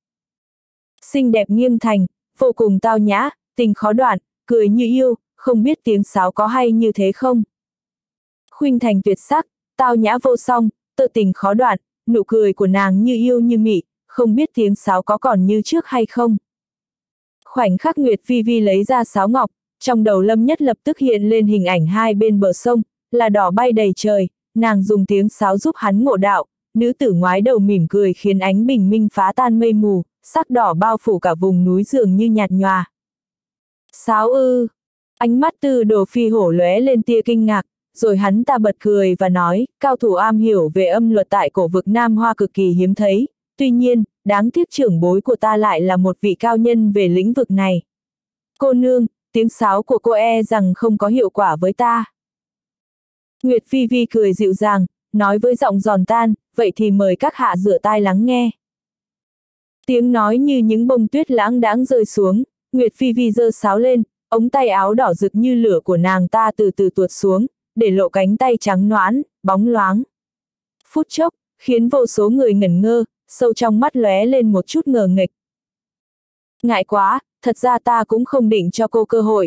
Xinh đẹp nghiêng thành, vô cùng tao nhã, tình khó đoạn, cười như yêu, không biết tiếng sáo có hay như thế không? Khuynh thành tuyệt sắc, tao nhã vô song, tự tình khó đoạn, nụ cười của nàng như yêu như mị, không biết tiếng sáo có còn như trước hay không? Khoảnh khắc Nguyệt Phi Vi lấy ra sáo ngọc, trong đầu Lâm Nhất lập tức hiện lên hình ảnh hai bên bờ sông, là đỏ bay đầy trời, nàng dùng tiếng sáo giúp hắn ngộ đạo, nữ tử ngoái đầu mỉm cười khiến ánh bình minh phá tan mây mù, sắc đỏ bao phủ cả vùng núi dường như nhạt nhòa. Sáo ư? Ánh mắt Tư Đồ Phi Hổ lóe lên tia kinh ngạc, rồi hắn ta bật cười và nói, cao thủ am hiểu về âm luật tại cổ vực Nam Hoa cực kỳ hiếm thấy, tuy nhiên, đáng tiếc trưởng bối của ta lại là một vị cao nhân về lĩnh vực này. Cô nương, tiếng sáo của cô e rằng không có hiệu quả với ta. Nguyệt Phi Vi cười dịu dàng, nói với giọng giòn tan, vậy thì mời các hạ rửa tai lắng nghe. Tiếng nói như những bông tuyết lãng đãng rơi xuống, Nguyệt Phi Vi giơ sáo lên, ống tay áo đỏ rực như lửa của nàng ta từ từ tuột xuống, để lộ cánh tay trắng nõn, bóng loáng. Phút chốc, khiến vô số người ngẩn ngơ, sâu trong mắt lóe lên một chút ngờ nghệch. Ngại quá, thật ra ta cũng không định cho cô cơ hội.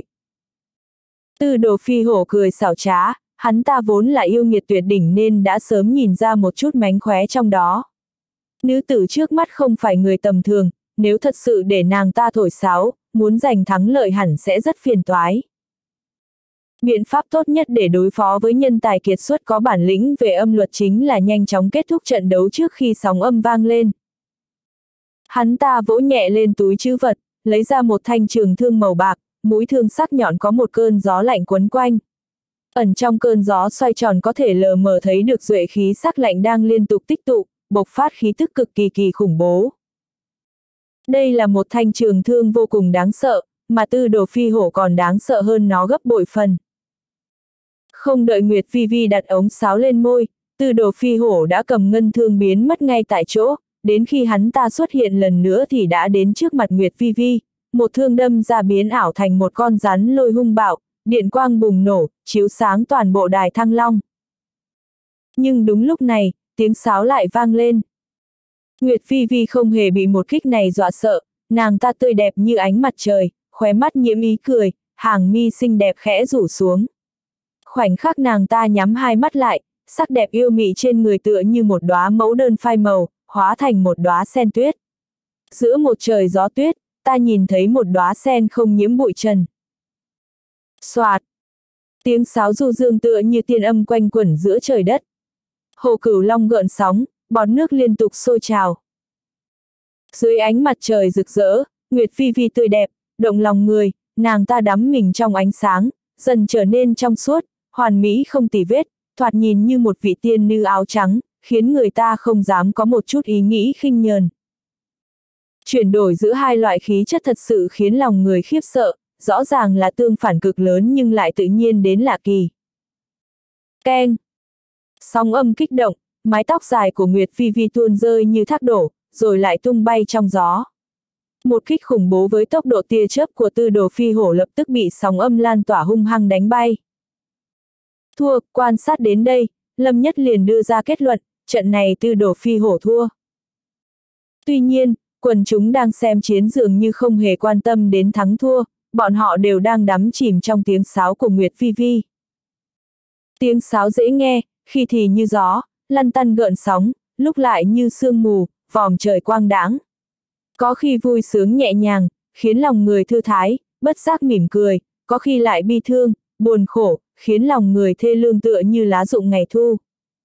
Tư Đồ Phi Hổ cười xảo trá, hắn ta vốn là yêu nghiệt tuyệt đỉnh nên đã sớm nhìn ra một chút mánh khóe trong đó. Nữ tử trước mắt không phải người tầm thường, nếu thật sự để nàng ta thổi sáo, muốn giành thắng lợi hẳn sẽ rất phiền toái. Biện pháp tốt nhất để đối phó với nhân tài kiệt xuất có bản lĩnh về âm luật chính là nhanh chóng kết thúc trận đấu trước khi sóng âm vang lên. Hắn ta vỗ nhẹ lên túi trữ vật, lấy ra một thanh trường thương màu bạc, mũi thương sắc nhọn có một cơn gió lạnh quấn quanh. Ẩn trong cơn gió xoay tròn có thể lờ mờ thấy được duệ khí sắc lạnh đang liên tục tích tụ, bộc phát khí tức cực kỳ kỳ khủng bố. Đây là một thanh trường thương vô cùng đáng sợ, mà Tư Đồ Phi Hổ còn đáng sợ hơn nó gấp bội phần. Không đợi Nguyệt Phi Vi đặt ống sáo lên môi, Tư Đồ Phi Hổ đã cầm ngân thương biến mất ngay tại chỗ, đến khi hắn ta xuất hiện lần nữa thì đã đến trước mặt Nguyệt Phi Vi, một thương đâm ra biến ảo thành một con rắn lôi hung bạo, điện quang bùng nổ, chiếu sáng toàn bộ đài Thăng Long. Nhưng đúng lúc này, tiếng sáo lại vang lên. Nguyệt Phi Vi không hề bị một kích này dọa sợ, nàng ta tươi đẹp như ánh mặt trời, khóe mắt nhiễm ý cười, hàng mi xinh đẹp khẽ rủ xuống. Khoảnh khắc nàng ta nhắm hai mắt lại, sắc đẹp yêu mị trên người tựa như một đóa mẫu đơn phai màu, hóa thành một đóa sen tuyết. Giữa một trời gió tuyết, ta nhìn thấy một đóa sen không nhiễm bụi trần. Soạt! Tiếng sáo du dương tựa như tiên âm quanh quẩn giữa trời đất. Hồ Cửu Long gợn sóng, bọt nước liên tục sôi trào. Dưới ánh mặt trời rực rỡ, Nguyệt Phi Vi tươi đẹp, động lòng người, nàng ta đắm mình trong ánh sáng, dần trở nên trong suốt, hoàn mỹ không tì vết, thoạt nhìn như một vị tiên nữ áo trắng, khiến người ta không dám có một chút ý nghĩ khinh nhờn. Chuyển đổi giữa hai loại khí chất thật sự khiến lòng người khiếp sợ, rõ ràng là tương phản cực lớn nhưng lại tự nhiên đến lạ kỳ. Keng! Sóng âm kích động, mái tóc dài của Nguyệt Phi Vi tuôn rơi như thác đổ, rồi lại tung bay trong gió. Một kích khủng bố với tốc độ tia chớp của Tư Đồ Phi Hổ lập tức bị sóng âm lan tỏa hung hăng đánh bay. Thua, quan sát đến đây, Lâm Nhất liền đưa ra kết luận, trận này Tư Đồ Phi Hổ thua. Tuy nhiên, quần chúng đang xem chiến dường như không hề quan tâm đến thắng thua, bọn họ đều đang đắm chìm trong tiếng sáo của Nguyệt Phi Vi. Tiếng sáo dễ nghe, khi thì như gió, lăn tăn gợn sóng, lúc lại như sương mù, vòm trời quang đãng. Có khi vui sướng nhẹ nhàng, khiến lòng người thư thái, bất giác mỉm cười, có khi lại bi thương, buồn khổ, khiến lòng người thê lương tựa như lá rụng ngày thu.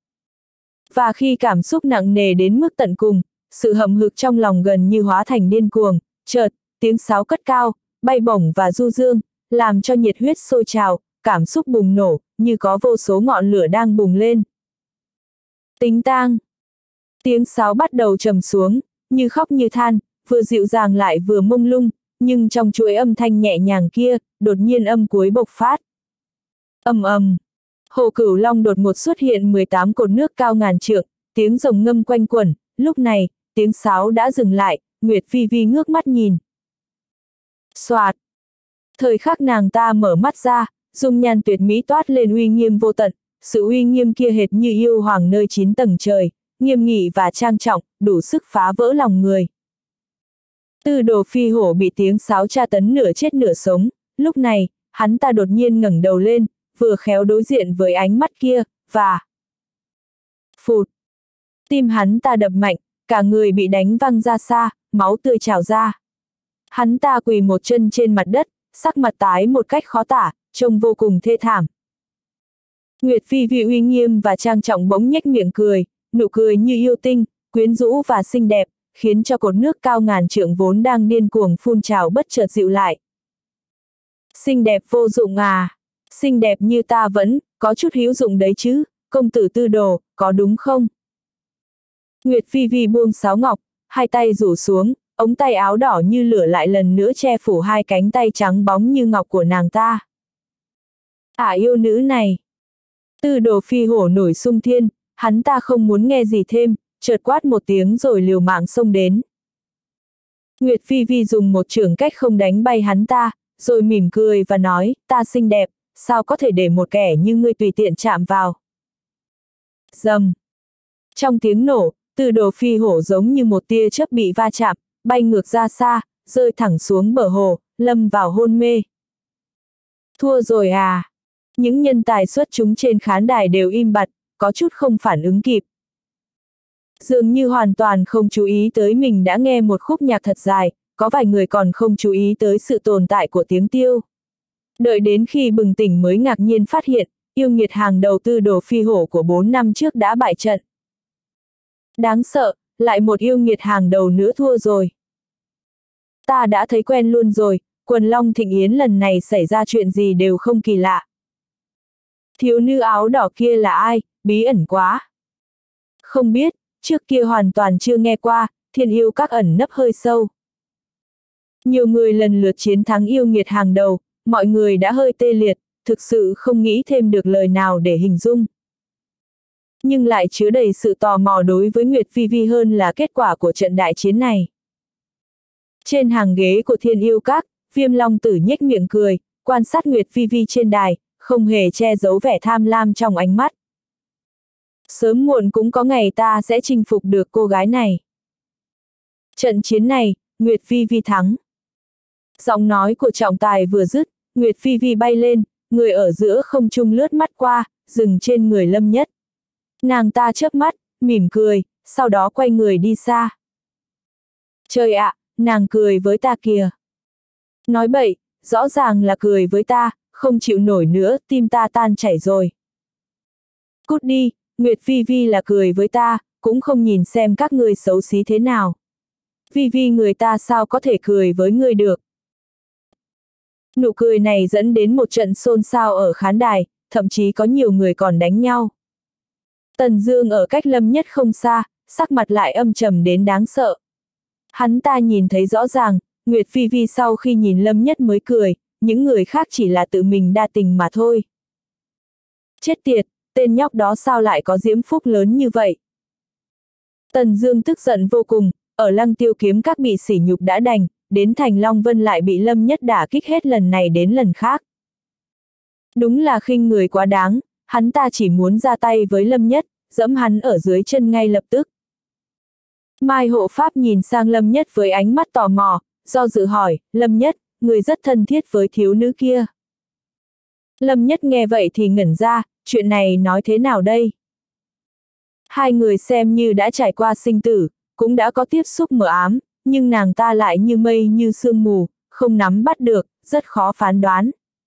Và khi cảm xúc nặng nề đến mức tận cùng, sự hậm hực trong lòng gần như hóa thành điên cuồng, chợt, tiếng sáo cất cao, bay bổng và du dương, làm cho nhiệt huyết sôi trào, cảm xúc bùng nổ, như có vô số ngọn lửa đang bùng lên. Tính tang. Tiếng sáo bắt đầu trầm xuống, như khóc như than, vừa dịu dàng lại vừa mông lung, nhưng trong chuỗi âm thanh nhẹ nhàng kia, đột nhiên âm cuối bộc phát. Ầm ầm. Hồ Cửu Long đột ngột xuất hiện mười tám cột nước cao ngàn trượng, tiếng rồng ngâm quanh quẩn, lúc này, tiếng sáo đã dừng lại, Nguyệt Phi Vi ngước mắt nhìn. Soạt. Thời khắc nàng ta mở mắt ra, dung nhan tuyệt mỹ toát lên uy nghiêm vô tận, sự uy nghiêm kia hệt như yêu hoàng nơi chín tầng trời, nghiêm nghị và trang trọng, đủ sức phá vỡ lòng người. Tư Đồ Phi Hổ bị tiếng sáo tra tấn nửa chết nửa sống, lúc này, hắn ta đột nhiên ngẩng đầu lên, vừa khéo đối diện với ánh mắt kia, và... Phụt! Tim hắn ta đập mạnh, cả người bị đánh văng ra xa, máu tươi trào ra. Hắn ta quỳ một chân trên mặt đất, sắc mặt tái một cách khó tả, trông vô cùng thê thảm. Nguyệt Phi Vi uy nghiêm và trang trọng bỗng nhếch miệng cười, nụ cười như yêu tinh, quyến rũ và xinh đẹp, khiến cho cột nước cao ngàn trượng vốn đang điên cuồng phun trào bất chợt dịu lại. Xinh đẹp vô dụng à? Xinh đẹp như ta vẫn, có chút hữu dụng đấy chứ, công tử Tư Đồ, có đúng không? Nguyệt Phi Vi buông sáo ngọc, hai tay rủ xuống, ống tay áo đỏ như lửa lại lần nữa che phủ hai cánh tay trắng bóng như ngọc của nàng ta. Ả yêu nữ này! Tư Đồ Phi Hổ nổi sung thiên, hắn ta không muốn nghe gì thêm, chợt quát một tiếng rồi liều mạng xông đến. Nguyệt Phi Vi dùng một chưởng cách không đánh bay hắn ta, rồi mỉm cười và nói, ta xinh đẹp, sao có thể để một kẻ như ngươi tùy tiện chạm vào. Rầm. Trong tiếng nổ, Tư Đồ Phi Hổ giống như một tia chớp bị va chạm, bay ngược ra xa, rơi thẳng xuống bờ hồ, lâm vào hôn mê. Thua rồi à? Những nhân tài xuất chúng trên khán đài đều im bặt, có chút không phản ứng kịp. Dường như hoàn toàn không chú ý tới mình đã nghe một khúc nhạc thật dài, có vài người còn không chú ý tới sự tồn tại của tiếng tiêu. Đợi đến khi bừng tỉnh mới ngạc nhiên phát hiện, yêu nghiệt hàng đầu Tư Đồ Phi Hổ của bốn năm trước đã bại trận. Đáng sợ, lại một yêu nghiệt hàng đầu nữa thua rồi. Ta đã thấy quen luôn rồi, quần long thịnh yến lần này xảy ra chuyện gì đều không kỳ lạ. Thiếu nữ áo đỏ kia là ai, bí ẩn quá. Không biết, trước kia hoàn toàn chưa nghe qua, thiên yêu các ẩn nấp hơi sâu. Nhiều người lần lượt chiến thắng yêu nghiệt hàng đầu, mọi người đã hơi tê liệt, thực sự không nghĩ thêm được lời nào để hình dung. Nhưng lại chứa đầy sự tò mò đối với Nguyệt Phi Vi hơn là kết quả của trận đại chiến này. Trên hàng ghế của thiên yêu các, Viêm Long Tử nhếch miệng cười, quan sát Nguyệt Phi Vi trên đài, không hề che giấu vẻ tham lam trong ánh mắt. Sớm muộn cũng có ngày ta sẽ chinh phục được cô gái này. Trận chiến này, Nguyệt Phi Vi thắng. Giọng nói của trọng tài vừa dứt, Nguyệt Phi Vi bay lên, người ở giữa không trung lướt mắt qua, dừng trên người Lâm Nhất. Nàng ta chớp mắt, mỉm cười, sau đó quay người đi xa. Trời ạ, nàng cười với ta kìa. Nói bậy, rõ ràng là cười với ta, không chịu nổi nữa, tim ta tan chảy rồi. Cút đi, Nguyệt Phi Vi là cười với ta, cũng không nhìn xem các ngươi xấu xí thế nào. Vi Vi người ta sao có thể cười với ngươi được. Nụ cười này dẫn đến một trận xôn xao ở khán đài, thậm chí có nhiều người còn đánh nhau. Tần Dương ở cách Lâm Nhất không xa, sắc mặt lại âm trầm đến đáng sợ. Hắn ta nhìn thấy rõ ràng, Nguyệt Phi Phi sau khi nhìn Lâm Nhất mới cười, những người khác chỉ là tự mình đa tình mà thôi. Chết tiệt, tên nhóc đó sao lại có diễm phúc lớn như vậy? Tần Dương tức giận vô cùng, ở Lăng Tiêu Kiếm Các bị sỉ nhục đã đành, đến Thành Long Vân lại bị Lâm Nhất đả kích hết lần này đến lần khác. Đúng là khinh người quá đáng, hắn ta chỉ muốn ra tay với Lâm Nhất, giẫm hắn ở dưới chân ngay lập tức. Mai Hộ Pháp nhìn sang Lâm Nhất với ánh mắt tò mò, do dự hỏi, Lâm Nhất, người rất thân thiết với thiếu nữ kia. Lâm Nhất nghe vậy thì ngẩn ra, chuyện này nói thế nào đây? Hai người xem như đã trải qua sinh tử, cũng đã có tiếp xúc mờ ám, nhưng nàng ta lại như mây như sương mù, không nắm bắt được, rất khó phán đoán.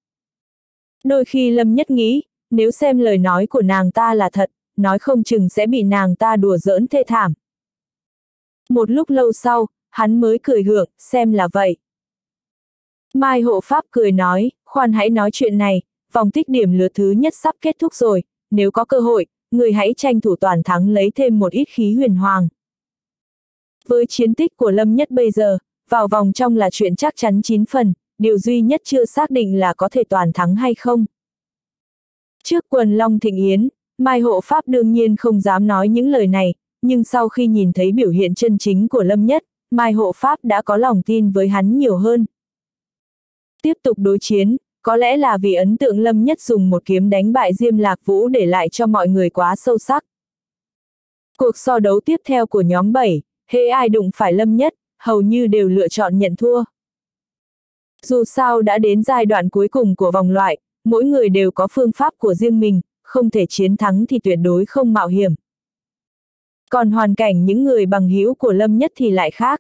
Đôi khi Lâm Nhất nghĩ, nếu xem lời nói của nàng ta là thật, nói không chừng sẽ bị nàng ta đùa giỡn thê thảm. Một lúc lâu sau, hắn mới cười gượng, xem là vậy. Mai Hộ Pháp cười nói, khoan hãy nói chuyện này, vòng tích điểm lượt thứ nhất sắp kết thúc rồi, nếu có cơ hội, người hãy tranh thủ toàn thắng lấy thêm một ít khí huyền hoàng. Với chiến tích của Lâm Nhất bây giờ, vào vòng trong là chuyện chắc chắn chín phần, điều duy nhất chưa xác định là có thể toàn thắng hay không. Trước quần Long Thịnh Yến, Mai Hộ Pháp đương nhiên không dám nói những lời này, nhưng sau khi nhìn thấy biểu hiện chân chính của Lâm Nhất, Mai Hộ Pháp đã có lòng tin với hắn nhiều hơn. Tiếp tục đối chiến, có lẽ là vì ấn tượng Lâm Nhất dùng một kiếm đánh bại Diêm Lạc Vũ để lại cho mọi người quá sâu sắc. Cuộc so đấu tiếp theo của nhóm bảy, hễ ai đụng phải Lâm Nhất, hầu như đều lựa chọn nhận thua. Dù sao đã đến giai đoạn cuối cùng của vòng loại, mỗi người đều có phương pháp của riêng mình, không thể chiến thắng thì tuyệt đối không mạo hiểm. Còn hoàn cảnh những người bằng hữu của Lâm Nhất thì lại khác.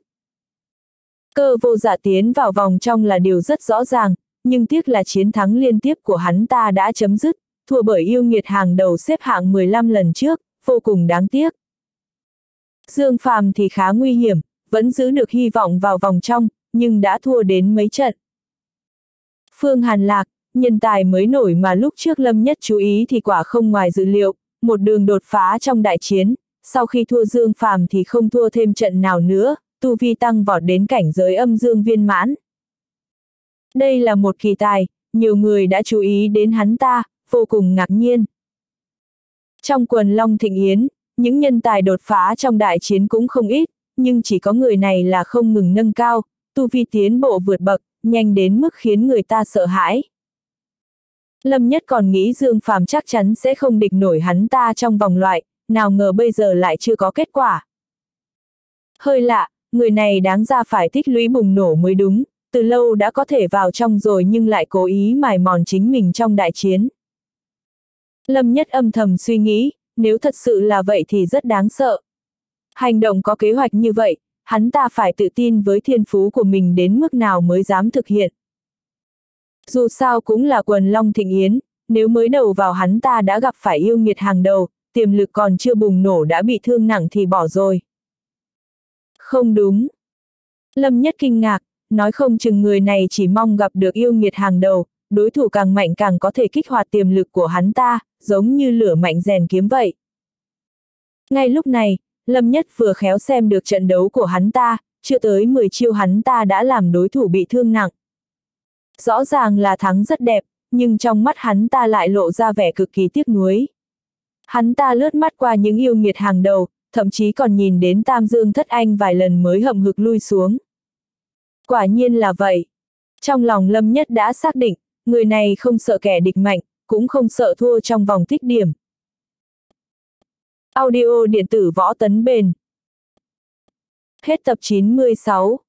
Cơ Vô Dạ tiến vào vòng trong là điều rất rõ ràng, nhưng tiếc là chiến thắng liên tiếp của hắn ta đã chấm dứt, thua bởi yêu nghiệt hàng đầu xếp hạng mười lăm lần trước, vô cùng đáng tiếc. Dương Phàm thì khá nguy hiểm, vẫn giữ được hy vọng vào vòng trong, nhưng đã thua đến mấy trận. Phương Hàn Lạc, nhân tài mới nổi mà lúc trước Lâm Nhất chú ý thì quả không ngoài dự liệu, một đường đột phá trong đại chiến, sau khi thua Dương Phàm thì không thua thêm trận nào nữa, tu vi tăng vọt đến cảnh giới âm dương viên mãn. Đây là một kỳ tài, nhiều người đã chú ý đến hắn ta, vô cùng ngạc nhiên. Trong quần Long Thịnh Yến, những nhân tài đột phá trong đại chiến cũng không ít, nhưng chỉ có người này là không ngừng nâng cao, tu vi tiến bộ vượt bậc, nhanh đến mức khiến người ta sợ hãi. Lâm Nhất còn nghĩ Dương Phàm chắc chắn sẽ không địch nổi hắn ta trong vòng loại, nào ngờ bây giờ lại chưa có kết quả. Hơi lạ, người này đáng ra phải tích lũy bùng nổ mới đúng, từ lâu đã có thể vào trong rồi nhưng lại cố ý mài mòn chính mình trong đại chiến. Lâm Nhất âm thầm suy nghĩ, nếu thật sự là vậy thì rất đáng sợ. Hành động có kế hoạch như vậy, hắn ta phải tự tin với thiên phú của mình đến mức nào mới dám thực hiện. Dù sao cũng là quần Long Thịnh Yến, nếu mới đầu vào hắn ta đã gặp phải yêu nghiệt hàng đầu, tiềm lực còn chưa bùng nổ đã bị thương nặng thì bỏ rồi. Không đúng. Lâm Nhất kinh ngạc, nói không chừng người này chỉ mong gặp được yêu nghiệt hàng đầu, đối thủ càng mạnh càng có thể kích hoạt tiềm lực của hắn ta, giống như lửa mạnh rèn kiếm vậy. Ngay lúc này, Lâm Nhất vừa khéo xem được trận đấu của hắn ta, chưa tới mười chiêu hắn ta đã làm đối thủ bị thương nặng. Rõ ràng là thắng rất đẹp, nhưng trong mắt hắn ta lại lộ ra vẻ cực kỳ tiếc nuối. Hắn ta lướt mắt qua những yêu nghiệt hàng đầu, thậm chí còn nhìn đến Tam Dương Thất Anh vài lần mới hậm hực lui xuống. Quả nhiên là vậy. Trong lòng Lâm Nhất đã xác định, người này không sợ kẻ địch mạnh, cũng không sợ thua trong vòng tích điểm. Audio điện tử Võ Tấn Bền. Hết tập chín mươi sáu.